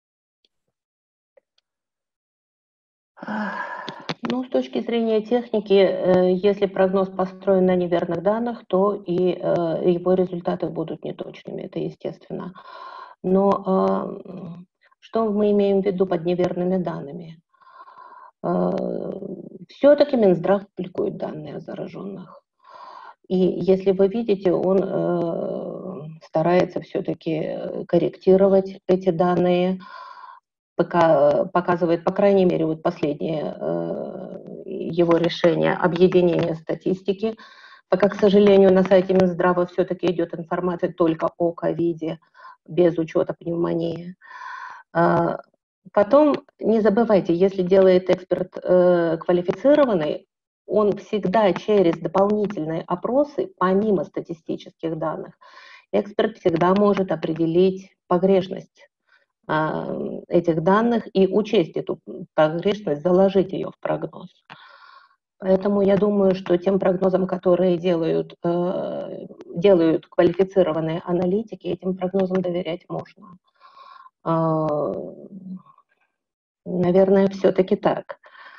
Ну, с точки зрения техники, э, если прогноз построен на неверных данных, то и э, его результаты будут неточными, это естественно. Но э, что мы имеем в виду под неверными данными? Все-таки Минздрав публикует данные о зараженных. И если вы видите, он э, старается все-таки корректировать эти данные, пока, показывает, по крайней мере, вот последнее э, его решение объединения статистики. Пока, к сожалению, на сайте Минздрава все-таки идет информация только о ковиде, без учета пневмонии. Потом, не забывайте, если делает эксперт э, квалифицированный, он всегда через дополнительные опросы, помимо статистических данных, эксперт всегда может определить погрешность э, этих данных и учесть эту погрешность, заложить ее в прогноз. Поэтому я думаю, что тем прогнозам, которые делают, э, делают квалифицированные аналитики, этим прогнозам доверять можно. Наверное, все-таки так.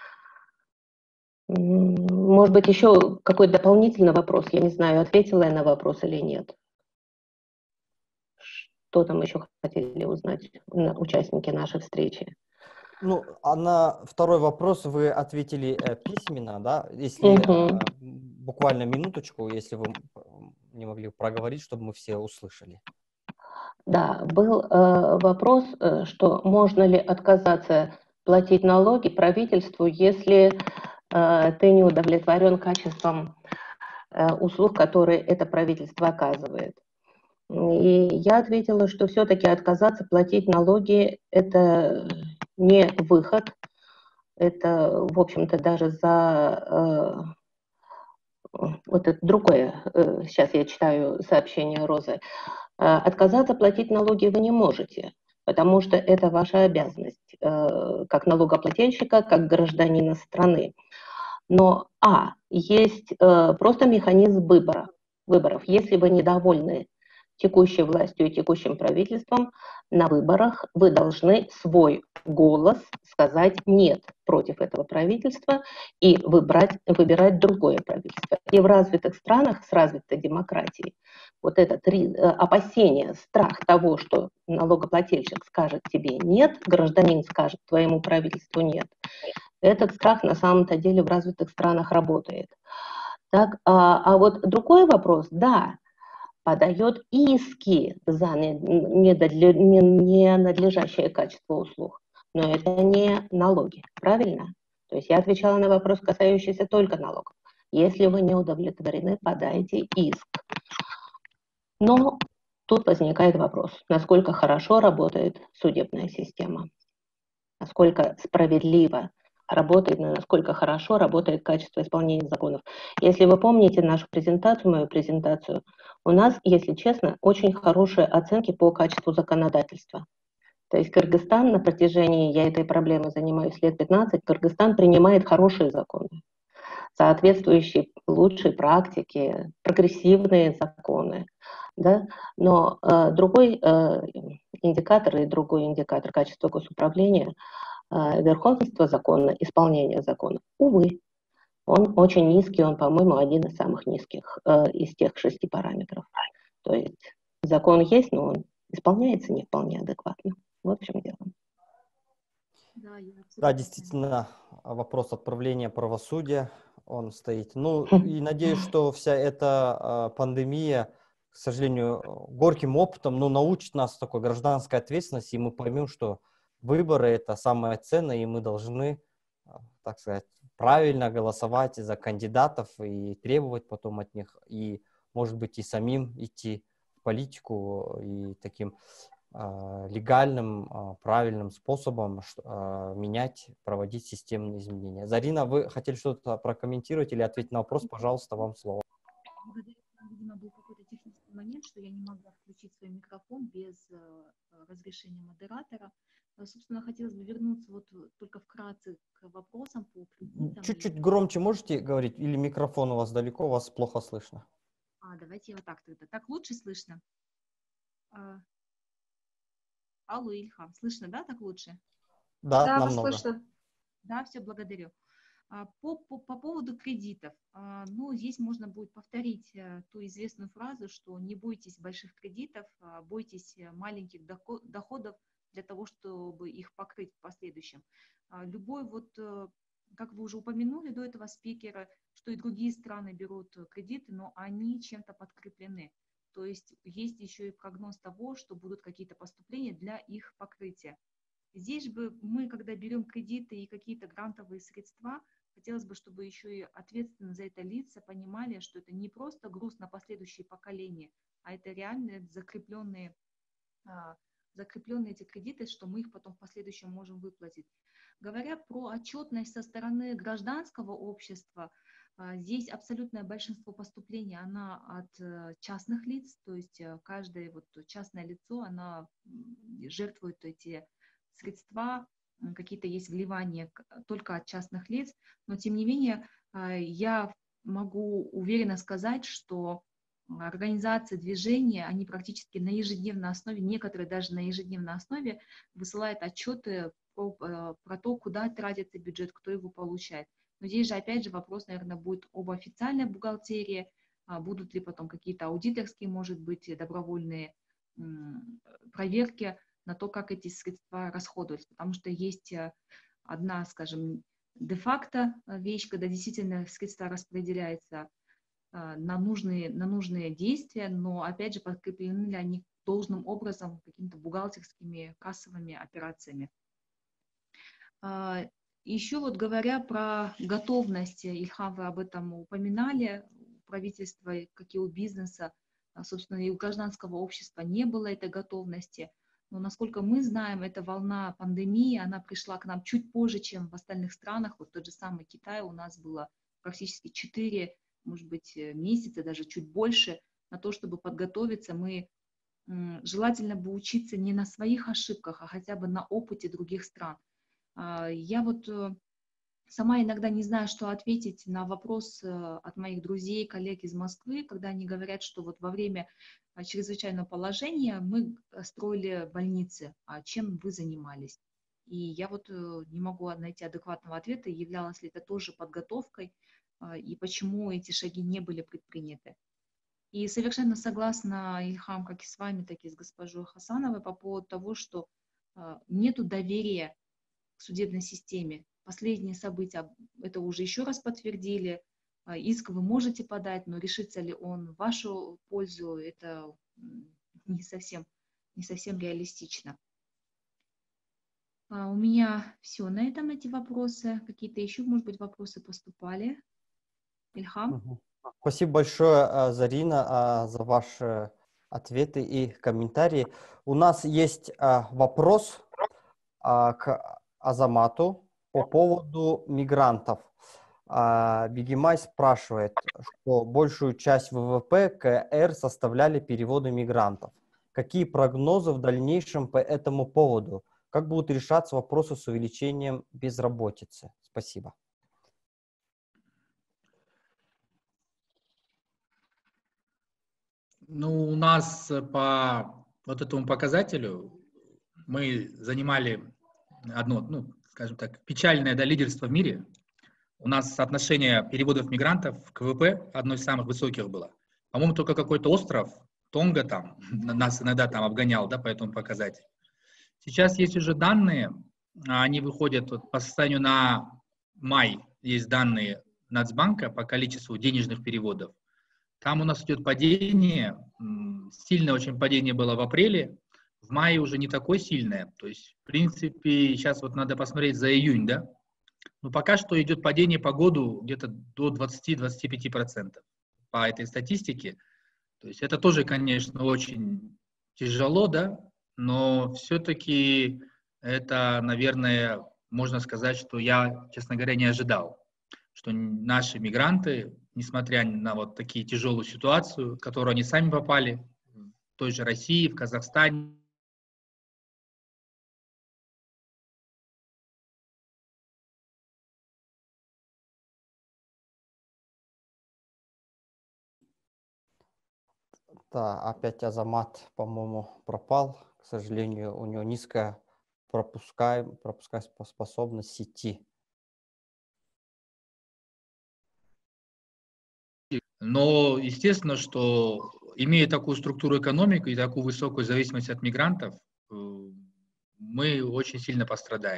Может быть, еще какой-то дополнительный вопрос? Я не знаю, ответила я на вопрос или нет. Что там еще хотели узнать участники нашей встречи? Ну, а на второй вопрос вы ответили э, письменно, да? Если Угу. э, буквально минуточку, если вы не могли проговорить, чтобы мы все услышали. Да, был э, вопрос, э, что можно ли отказаться платить налоги правительству, если э, ты не удовлетворен качеством э, услуг, которые это правительство оказывает. И я ответила, что все-таки отказаться платить налоги – это не выход, это, в общем-то, даже за… Э, вот это другое, э, сейчас я читаю сообщение Розы. Отказаться платить налоги вы не можете, потому что это ваша обязанность, э, как налогоплательщика, как гражданина страны. Но, а, есть э, просто механизм выбора, выборов. Если вы недовольны текущей властью и текущим правительством, на выборах вы должны свой голос сказать «нет» против этого правительства и выбрать, выбирать другое правительство. И в развитых странах с развитой демократией вот это опасение, страх того, что налогоплательщик скажет тебе «нет», гражданин скажет твоему правительству «нет», этот страх на самом-то деле в развитых странах работает. Так, а, а вот другой вопрос, да, подает иски за ненадлежащее качество услуг, но это не налоги, правильно? То есть я отвечала на вопрос, касающийся только налогов. Если вы не удовлетворены, подайте иск. Но тут возникает вопрос, насколько хорошо работает судебная система, насколько справедливо работает, насколько хорошо работает качество исполнения законов. Если вы помните нашу презентацию, мою презентацию, у нас, если честно, очень хорошие оценки по качеству законодательства. То есть Кыргызстан на протяжении, я этой проблемой занимаюсь лет пятнадцать, Кыргызстан принимает хорошие законы. соответствующие лучшей практике, прогрессивные законы. Да? Но э, другой э, индикатор и другой индикатор качества госуправления э, верховенство закона, исполнение закона, увы, он очень низкий, он, по-моему, один из самых низких э, из тех шести параметров. То есть закон есть, но он исполняется не вполне адекватно. Вот в чем дело. Да, я Да, абсолютно действительно, вопрос отправления правосудия, он стоит. Ну, и надеюсь, что вся эта э, пандемия, к сожалению, горьким опытом, ну, научит нас такой гражданской ответственности, и мы поймем, что выборы — это самое ценное, и мы должны, э, так сказать, правильно голосовать за кандидатов и требовать потом от них, и, может быть, и самим идти в политику и таким легальным, правильным способом менять, проводить системные изменения. Зарина, вы хотели что-то прокомментировать или ответить на вопрос? Пожалуйста, вам слово. Видимо, был какой-то технический момент, что я не могла включить свой микрофон без разрешения модератора. Собственно, хотелось бы вернуться вот только вкратце к вопросам по кредитам. Чуть-чуть громче можете говорить? Или микрофон у вас далеко, вас плохо слышно? А, давайте я вот так тогда. Так лучше слышно? Алло, Ильхам, слышно, да, так лучше? Да, Да, вас намного. слышно. Да, все, благодарю. По, по, по поводу кредитов, ну, здесь можно будет повторить ту известную фразу, что не бойтесь больших кредитов, бойтесь маленьких доходов для того, чтобы их покрыть в последующем. Любой вот, как вы уже упомянули до этого спикера, что и другие страны берут кредиты, но они чем-то подкреплены. То есть есть еще и прогноз того, что будут какие-то поступления для их покрытия. Здесь бы мы, когда берем кредиты и какие-то грантовые средства, хотелось бы, чтобы еще и ответственно за это лица понимали, что это не просто груз на последующие поколения, а это реальные закрепленные, закрепленные эти кредиты, что мы их потом в последующем можем выплатить. Говоря про отчетность со стороны гражданского общества, здесь абсолютное большинство поступлений, она от частных лиц, то есть каждое вот частное лицо, она жертвует эти средства, какие-то есть вливания только от частных лиц, но тем не менее я могу уверенно сказать, что организации движения, они практически на ежедневной основе, некоторые даже на ежедневной основе высылают отчеты про, про то, куда тратится бюджет, кто его получает. Но здесь же, опять же, вопрос, наверное, будет об официальной бухгалтерии, будут ли потом какие-то аудиторские, может быть, добровольные проверки на то, как эти средства расходуются. Потому что есть одна, скажем, де-факто вещь, когда действительно средства распределяются на нужные, на нужные действия, но, опять же, подкреплены ли они должным образом какими-то бухгалтерскими, кассовыми операциями. Еще вот говоря про готовность, Ильхам, вы об этом упоминали, у правительства, как и у бизнеса, собственно, и у гражданского общества не было этой готовности. Но, насколько мы знаем, эта волна пандемии, она пришла к нам чуть позже, чем в остальных странах. Вот тот же самый Китай, у нас было практически четыре, может быть, месяца, даже чуть больше, на то, чтобы подготовиться. Мы желательно бы учиться не на своих ошибках, а хотя бы на опыте других стран. Я вот сама иногда не знаю, что ответить на вопрос от моих друзей, коллег из Москвы, когда они говорят, что вот во время чрезвычайного положения мы строили больницы, а чем вы занимались? И я вот не могу найти адекватного ответа, являлось ли это тоже подготовкой, и почему эти шаги не были предприняты. И совершенно согласна, Ильхам, как и с вами, так и с госпожой Хасановой, по поводу того, что нету доверия к судебной системе. Последние события это уже еще раз подтвердили. Иск вы можете подать, но решится ли он в вашу пользу, это не совсем, не совсем реалистично. У меня все на этом, эти вопросы. Какие-то еще, может быть, вопросы поступали? Ильхам? Спасибо большое, Зарина, за ваши ответы и комментарии. У нас есть вопрос к Азамату по поводу мигрантов. Бигимай спрашивает, что большую часть ВВП КР составляли переводы мигрантов. Какие прогнозы в дальнейшем по этому поводу? Как будут решаться вопросы с увеличением безработицы? Спасибо. Ну, у нас по вот этому показателю мы занимали одно, ну, скажем так, печальное, да, лидерство в мире. У нас соотношение переводов мигрантов к ВВП одно из самых высоких было. По-моему, только какой-то остров, Тонга там, нас иногда там обгонял, да, по этому показателю. Сейчас есть уже данные, они выходят вот, по состоянию на май, есть данные Нацбанка по количеству денежных переводов. Там у нас идет падение, сильное очень падение было в апреле, в мае уже не такое сильное. То есть, в принципе, сейчас вот надо посмотреть за июнь, да. Но пока что идет падение по году где-то до двадцати-двадцати пяти процентов по этой статистике. То есть это тоже, конечно, очень тяжело, да, но все-таки это, наверное, можно сказать, что я, честно говоря, не ожидал, что наши мигранты, несмотря на вот такие тяжелую ситуацию, в которую они сами попали, в той же России, в Казахстане, Да, опять Азамат, по-моему, пропал. К сожалению, у него низкая пропускаем, пропускать способность сети. Но естественно, что имея такую структуру экономики и такую высокую зависимость от мигрантов, мы очень сильно пострадаем.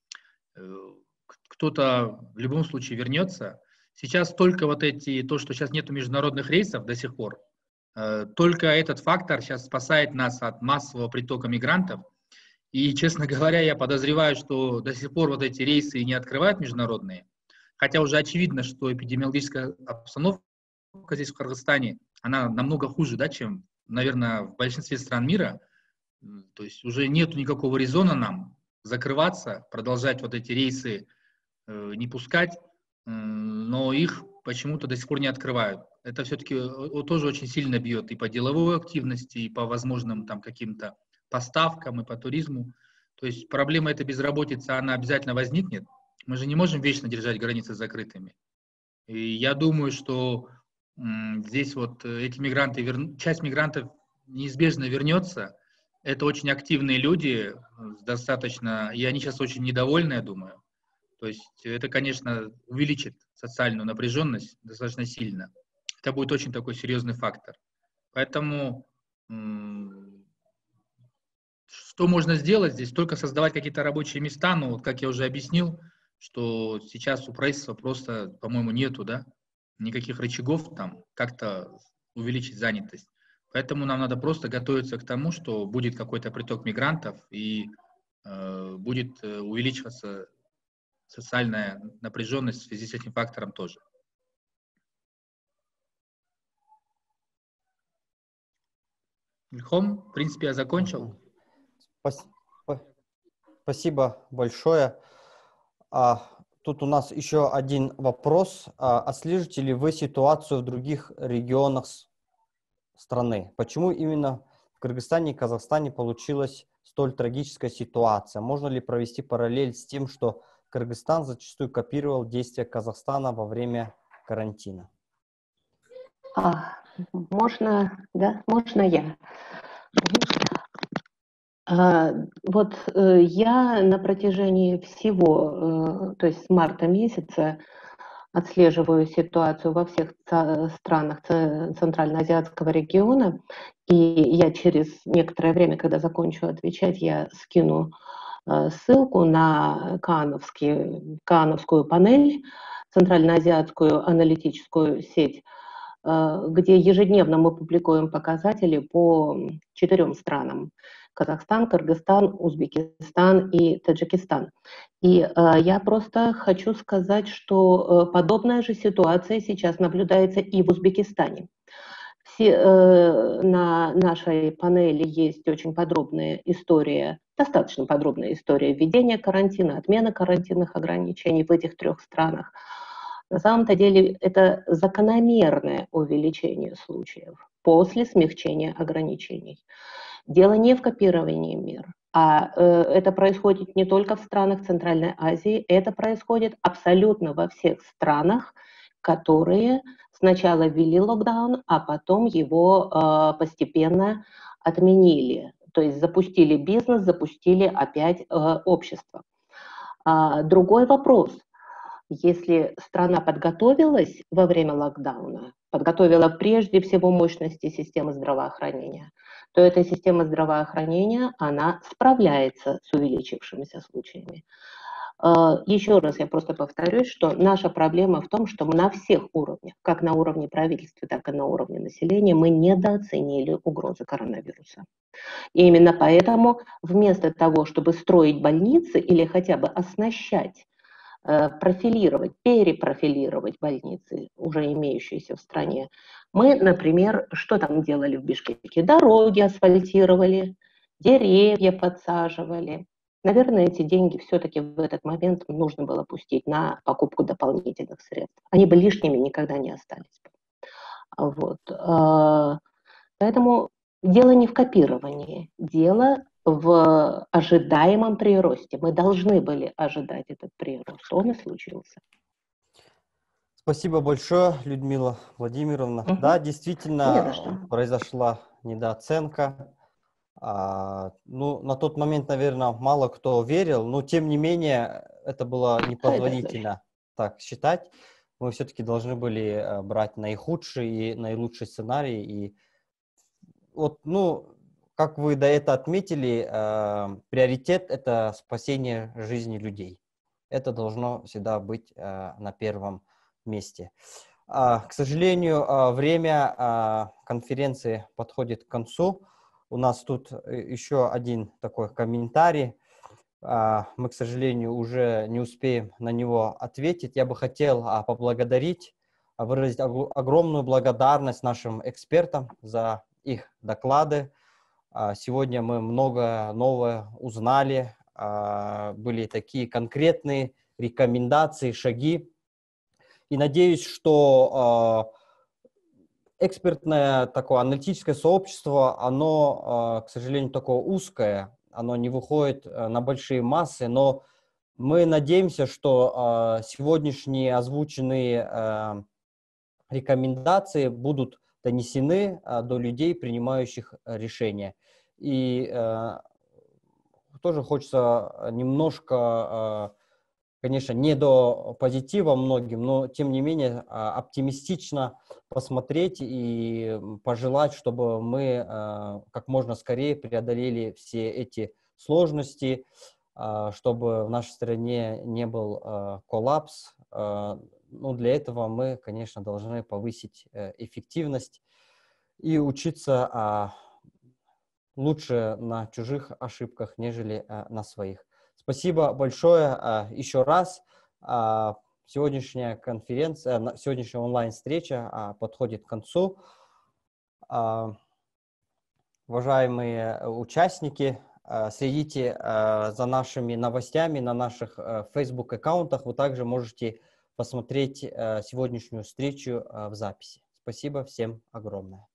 Кто-то в любом случае вернется. Сейчас только вот эти, то, что сейчас нету международных рейсов до сих пор, только этот фактор сейчас спасает нас от массового притока мигрантов. И, честно говоря, я подозреваю, что до сих пор вот эти рейсы не открывают международные. Хотя уже очевидно, что эпидемиологическая обстановка здесь, в Кыргызстане, она намного хуже, да, чем, наверное, в большинстве стран мира. То есть уже нет никакого резона нам закрываться, продолжать вот эти рейсы э, не пускать, э, но их почему-то до сих пор не открывают. Это все-таки тоже очень сильно бьет и по деловой активности, и по возможным там каким-то поставкам, и по туризму. То есть проблема этой безработицы, она обязательно возникнет. Мы же не можем вечно держать границы закрытыми. И я думаю, что м, здесь вот эти мигранты, вер... часть мигрантов неизбежно вернется. Это очень активные люди, достаточно, и они сейчас очень недовольны, я думаю. То есть это, конечно, увеличит социальную напряженность достаточно сильно. Это будет очень такой серьезный фактор. Поэтому м, что можно сделать здесь? Только создавать какие-то рабочие места, но, вот, как я уже объяснил, что сейчас у правительства просто, по-моему, нету, да, никаких рычагов там как-то увеличить занятость. Поэтому нам надо просто готовиться к тому, что будет какой-то приток мигрантов и э, будет э, увеличиваться социальная напряженность в связи с этим фактором тоже. Ильхом, в принципе, я закончил. Спасибо большое. А, тут у нас еще один вопрос. А, отслеживаете ли вы ситуацию в других регионах страны? Почему именно в Кыргызстане и Казахстане получилась столь трагическая ситуация? Можно ли провести параллель с тем, что Кыргызстан зачастую копировал действия Казахстана во время карантина? А, можно, да, можно я. А, вот э, я на протяжении всего, э, то есть с марта месяца, отслеживаю ситуацию во всех странах Центральноазиатского региона, и я через некоторое время, когда закончу отвечать, я скину э, ссылку на Каановский, Каановскую панель, Центральноазиатскую аналитическую сеть, э, где ежедневно мы публикуем показатели по четырем странам: Казахстан, Кыргызстан, Узбекистан и Таджикистан. И э, я просто хочу сказать, что э, подобная же ситуация сейчас наблюдается и в Узбекистане. Все, э, на нашей панели есть очень подробная история, достаточно подробная история введения карантина, отмены карантинных ограничений в этих трех странах. На самом-то деле это закономерное увеличение случаев после смягчения ограничений. Дело не в копировании мер, а э, это происходит не только в странах Центральной Азии, это происходит абсолютно во всех странах, которые Сначала ввели локдаун, а потом его э, постепенно отменили. То есть запустили бизнес, запустили опять э, общество. А, другой вопрос. Если страна подготовилась во время локдауна, подготовила прежде всего мощности системы здравоохранения, то эта система здравоохранения, она справляется с увеличившимися случаями. Еще раз я просто повторюсь, что наша проблема в том, что на всех уровнях, как на уровне правительства, так и на уровне населения, мы недооценили угрозы коронавируса. И именно поэтому вместо того, чтобы строить больницы или хотя бы оснащать, профилировать, перепрофилировать больницы, уже имеющиеся в стране, мы, например, что там делали в Бишкеке? Дороги асфальтировали, деревья подсаживали. Наверное, эти деньги все-таки в этот момент нужно было пустить на покупку дополнительных средств. Они бы лишними никогда не остались. Вот. Поэтому дело не в копировании, дело в ожидаемом приросте. Мы должны были ожидать этот прирост. Он и случился. Спасибо большое, Людмила Владимировна. Угу. Да, действительно произошла недооценка. А, ну, на тот момент, наверное, мало кто верил, но тем не менее это было непозволительно так считать. Мы все-таки должны были брать наихудший и наилучший сценарий. И вот, ну, как вы до этого отметили, э, приоритет – это спасение жизни людей. Это должно всегда быть э, на первом месте. А, к сожалению, э, время э, конференции подходит к концу. У нас тут еще один такой комментарий. А, мы, к сожалению, уже не успеем на него ответить. Я бы хотел а, поблагодарить, а, выразить огромную благодарность нашим экспертам за их доклады. Сегодня мы много нового узнали, были такие конкретные рекомендации, шаги. И надеюсь, что экспертное такое аналитическое сообщество, оно, к сожалению, такое узкое, оно не выходит на большие массы, но мы надеемся, что сегодняшние озвученные рекомендации будут донесены до людей, принимающих решения. И э, тоже хочется немножко, э, конечно, не до позитива многим, но тем не менее оптимистично посмотреть и пожелать, чтобы мы э, как можно скорее преодолели все эти сложности, э, чтобы в нашей стране не был э, коллапс. Э, ну, для этого мы, конечно, должны повысить э, эффективность и учиться а, лучше на чужих ошибках, нежели а, на своих. Спасибо большое а, еще раз. А, сегодняшняя конференция, сегодняшняя онлайн-встреча а, подходит к концу. А, уважаемые участники, а, следите а, за нашими новостями на наших а, Facebook-аккаунтах. Вы также можете посмотреть а, сегодняшнюю встречу а, в записи. Спасибо всем огромное.